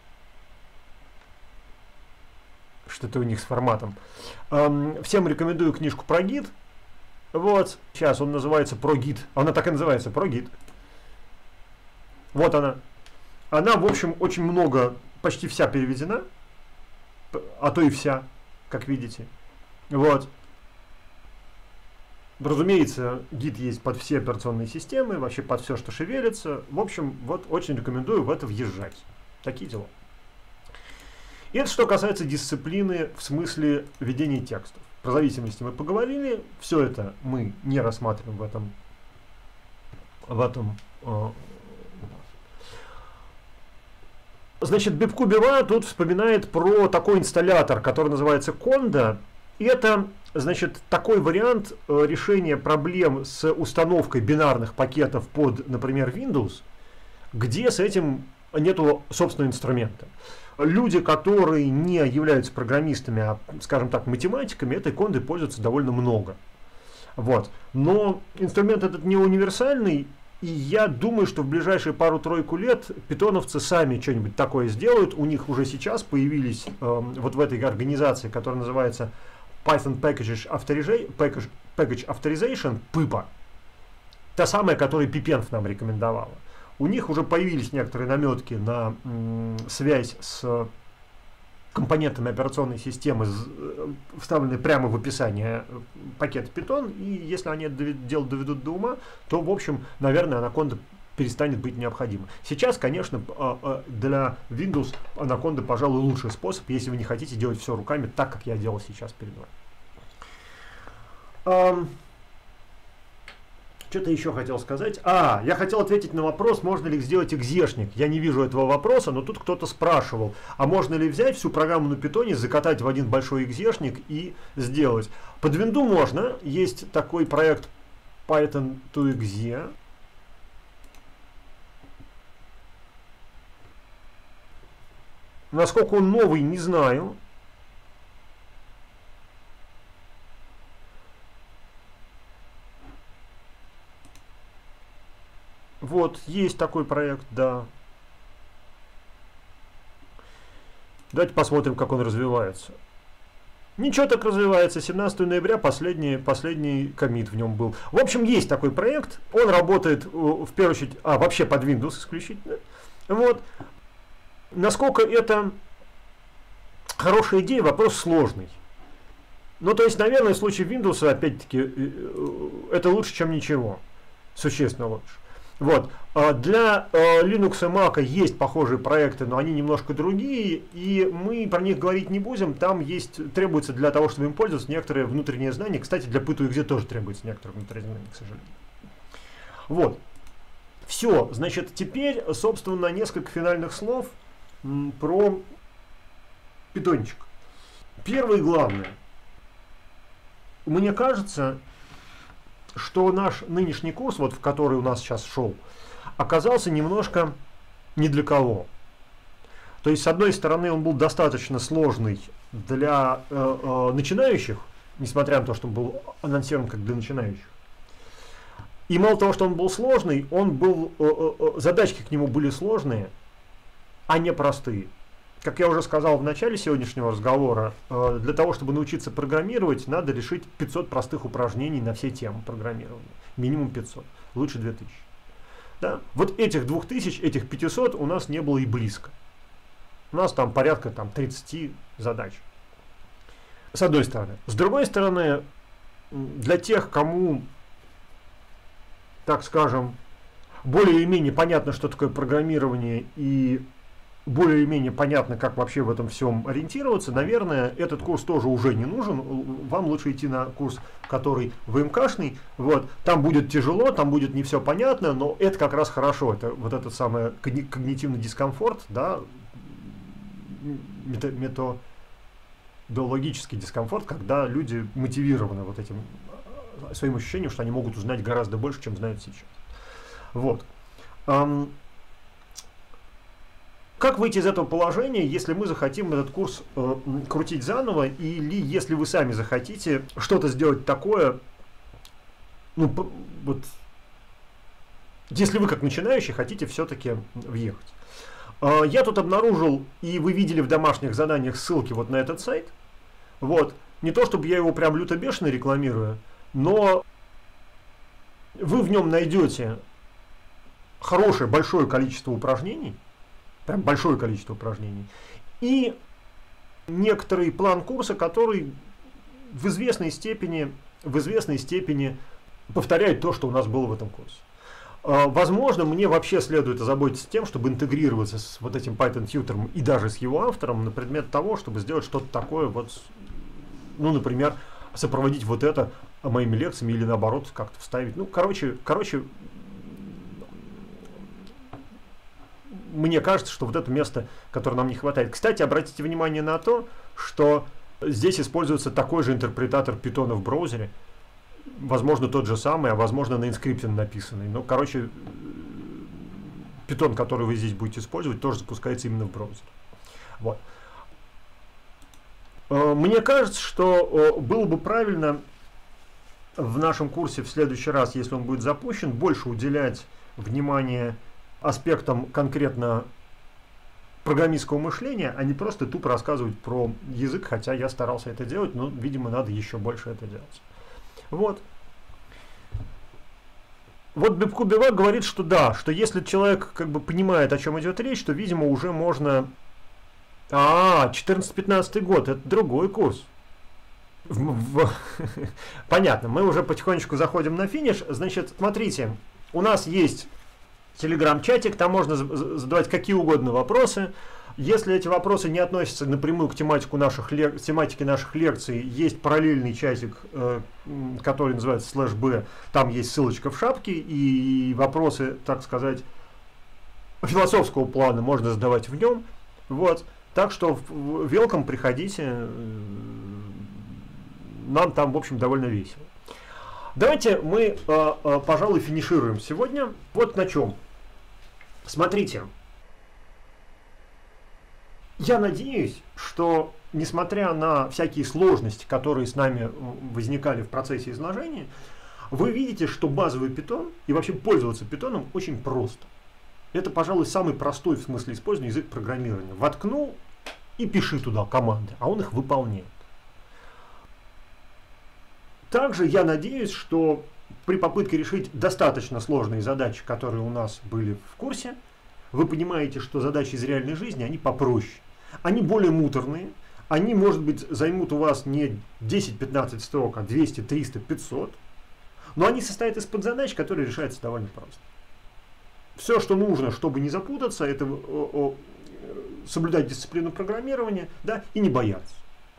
Что-то у них с форматом. Эм, всем рекомендую книжку про гид. Вот, сейчас он называется про гид. Она так и называется, про гид. Вот она. Она, в общем, очень много, почти вся переведена. А то и вся, как видите. Вот. Разумеется, гид есть под все операционные системы, вообще под все, что шевелится. В общем, вот очень рекомендую в это въезжать. Такие дела. И это что касается дисциплины в смысле ведения текстов. Про зависимости мы поговорили. Все это мы не рассматриваем в этом. В этом э, Значит, Бибкубева тут вспоминает про такой инсталлятор, который называется Conda. И это, значит, такой вариант э, решения проблем с установкой бинарных пакетов под, например, Windows, где с этим нету собственного инструмента. Люди, которые не являются программистами, а, скажем так, математиками, этой кондой пользуются довольно много. Вот. Но инструмент этот не универсальный, и я думаю, что в ближайшие пару-тройку лет питоновцы сами что-нибудь такое сделают. У них уже сейчас появились э, вот в этой организации, которая называется Python Package Authorization, Package, Package Authorization, пипа, та самая, которую Пипенов нам рекомендовала. У них уже появились некоторые наметки на м, связь с компонентами операционной системы, вставленные прямо в описание пакета Python, и если они это дело доведут до ума, то, в общем, наверное, Anaconda перестанет быть необходима. Сейчас, конечно, для Windows Anaconda, пожалуй, лучший способ, если вы не хотите делать все руками, так, как я делал сейчас перед вами. Что-то еще хотел сказать. А, я хотел ответить на вопрос, можно ли сделать экзешник. Я не вижу этого вопроса, но тут кто-то спрашивал, а можно ли взять всю программу на питоне, закатать в один большой экзешник и сделать. Под винду можно. Есть такой проект Python to exe. Насколько он новый, не знаю. Вот, есть такой проект, да. Давайте посмотрим, как он развивается. Ничего так развивается. семнадцатого ноября последний, последний коммит в нем был. В общем, есть такой проект. Он работает в первую очередь, а вообще под Windows исключительно. Вот. Насколько это хорошая идея, вопрос сложный. Ну, то есть, наверное, в случае Windows, опять-таки, это лучше, чем ничего. Существенно лучше. Вот. Для Linux и Mac есть похожие проекты, но они немножко другие, и мы про них говорить не будем. Там есть, требуется для того, чтобы им пользоваться, некоторые внутренние знания. Кстати, для пи два икс тоже требуется некоторые внутренние знания, к сожалению. Вот. Все. Значит, теперь, собственно, несколько финальных слов м, про питончик. Первое и главное. Мне кажется, что наш нынешний курс, вот в который у нас сейчас шел, оказался немножко не для кого. То есть, с одной стороны, он был достаточно сложный для э, э, начинающих, несмотря на то, что он был анонсирован как для начинающих. И мало того, что он был сложный, он был, э, э, задачки к нему были сложные, а не простые. Как я уже сказал в начале сегодняшнего разговора, э, для того, чтобы научиться программировать, надо решить пятьсот простых упражнений на все темы программирования. Минимум пятьсот, лучше две тысячи. Да? Вот этих двух тысяч, этих пятисот у нас не было и близко. У нас там порядка там, тридцати задач. С одной стороны. С другой стороны, для тех, кому, так скажем, более-менее понятно, что такое программирование, и более-менее понятно, как вообще в этом всем ориентироваться, наверное, этот курс тоже уже не нужен. Вам лучше идти на курс, который ВМКшный. Вот. Там будет тяжело, там будет не все понятно, но это как раз хорошо. Это вот этот самый когнитивный дискомфорт, да, методологический дискомфорт, когда люди мотивированы вот этим своим ощущением, что они могут узнать гораздо больше, чем знают сейчас. Вот. Um, как выйти из этого положения, если мы захотим этот курс э, крутить заново, или если вы сами захотите что-то сделать такое, ну, вот, если вы как начинающий хотите все-таки въехать. Э, я тут обнаружил, и вы видели в домашних заданиях ссылки вот на этот сайт. Вот. Не то, чтобы я его прям люто бешено рекламирую, но вы в нем найдете хорошее, большое количество упражнений, прям большое количество упражнений, и некоторый план курса, который в известной степени, в известной степени повторяет то, что у нас было в этом курсе. Возможно, мне вообще следует озаботиться тем, чтобы интегрироваться с вот этим Python тьютором и даже с его автором на предмет того, чтобы сделать что-то такое, вот, ну, например, сопроводить вот это моими лекциями или наоборот как-то вставить. Ну, короче, короче, мне кажется, что вот это место, которое нам не хватает. Кстати, обратите внимание на то, что здесь используется такой же интерпретатор Python в браузере. Возможно, тот же самый, а возможно, на Inscription написанный. Но, короче, Python, который вы здесь будете использовать, тоже запускается именно в браузере. Вот. Мне кажется, что было бы правильно в нашем курсе в следующий раз, если он будет запущен, больше уделять внимание аспектам конкретно программистского мышления, а не просто тупо рассказывать про язык, хотя я старался это делать, но, видимо, надо еще больше это делать. Вот. Вот Бибку Бивак говорит, что да, что если человек как бы понимает, о чем идет речь, то, видимо, уже можно... А, четырнадцатый-пятнадцатый год, это другой курс. В, в... Понятно, мы уже потихонечку заходим на финиш. Значит, смотрите, у нас есть телеграм-чатик, там можно задавать какие угодно вопросы. Если эти вопросы не относятся напрямую к тематику наших лек... тематике наших лекций, есть параллельный чатик, э, который называется слэш бэ, там есть ссылочка в шапке, и вопросы, так сказать, философского плана можно задавать в нем. Вот. Так что welcome, приходите, нам там, в общем, довольно весело. Давайте мы, э, э, пожалуй, финишируем сегодня. Вот на чем. Смотрите. Я надеюсь, что, несмотря на всякие сложности, которые с нами возникали в процессе изложения, вы видите, что базовый Python и вообще пользоваться Python очень просто. Это, пожалуй, самый простой в смысле использования язык программирования. Воткнул и пиши туда команды, а он их выполняет. Также я надеюсь, что при попытке решить достаточно сложные задачи, которые у нас были в курсе, вы понимаете, что задачи из реальной жизни, они попроще. Они более муторные, они, может быть, займут у вас не десять-пятнадцать строк, а двести, триста, пятьсот, но они состоят из подзадач, которые решаются довольно просто. Все, что нужно, чтобы не запутаться, это о, о, соблюдать дисциплину программирования, да, и не бояться.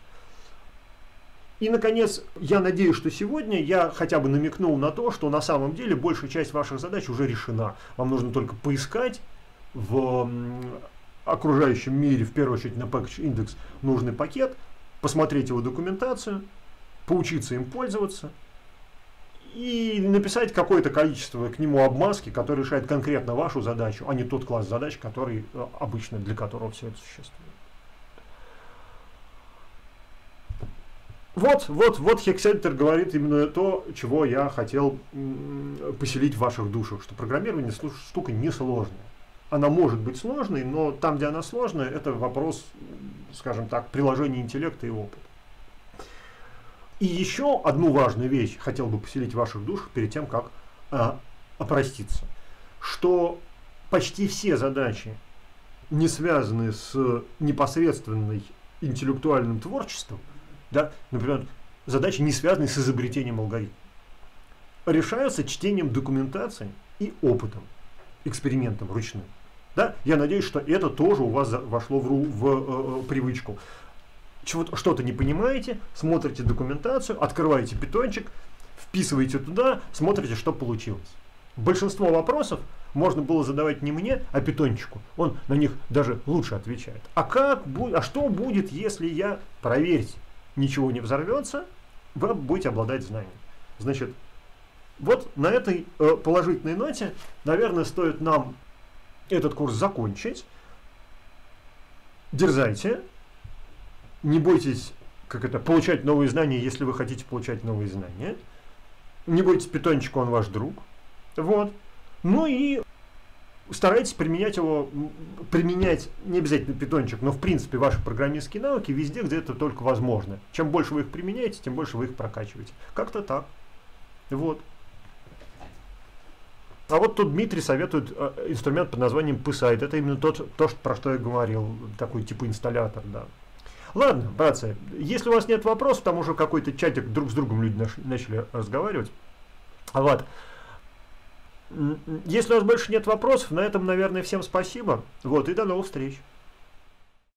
И, наконец, я надеюсь, что сегодня я хотя бы намекнул на то, что на самом деле большая часть ваших задач уже решена. Вам нужно только поискать в окружающем мире, в первую очередь на Package Index, нужный пакет, посмотреть его документацию, поучиться им пользоваться и написать какое-то количество к нему обмазки, которое решает конкретно вашу задачу, а не тот класс задач, который обычно для которого все это существует. Вот, вот, вот Hexeditor говорит именно то, чего я хотел поселить в ваших душах, что программирование штука несложная. Она может быть сложной, но там, где она сложная, это вопрос, скажем так, приложения интеллекта и опыта. И еще одну важную вещь хотел бы поселить в ваших душах перед тем, как а, опроститься. Что почти все задачи, не связанные с непосредственным интеллектуальным творчеством, да, например, задачи, не связанные с изобретением алгоритма, решаются чтением документации и опытом, экспериментом ручным. Да? Я надеюсь, что это тоже у вас вошло в, в, в, в привычку. Что-то не понимаете, смотрите документацию, открываете питончик, вписываете туда, смотрите, что получилось. Большинство вопросов можно было задавать не мне, а питончику. Он на них даже лучше отвечает. А, как, а что будет, если я, проверьте, ничего не взорвется, вы будете обладать знанием. Значит, вот на этой э, положительной ноте, наверное, стоит нам этот курс закончить. Дерзайте, не бойтесь, как это, получать новые знания, если вы хотите получать новые знания. Не бойтесь питончика, он ваш друг. Вот. Ну и старайтесь применять его, применять не обязательно питончик, но в принципе ваши программистские навыки везде, где это только возможно. Чем больше вы их применяете, тем больше вы их прокачиваете. Как-то так. Вот. А вот тут Дмитрий советует э, инструмент под названием PySide. Это именно тот, то, что, про что я говорил, такой типа инсталлятор, да. Ладно, братцы, если у вас нет вопросов, там уже какой-то чатик друг с другом люди наш, начали разговаривать. Вот. Если у вас больше нет вопросов, на этом, наверное, всем спасибо. Вот, и до новых встреч.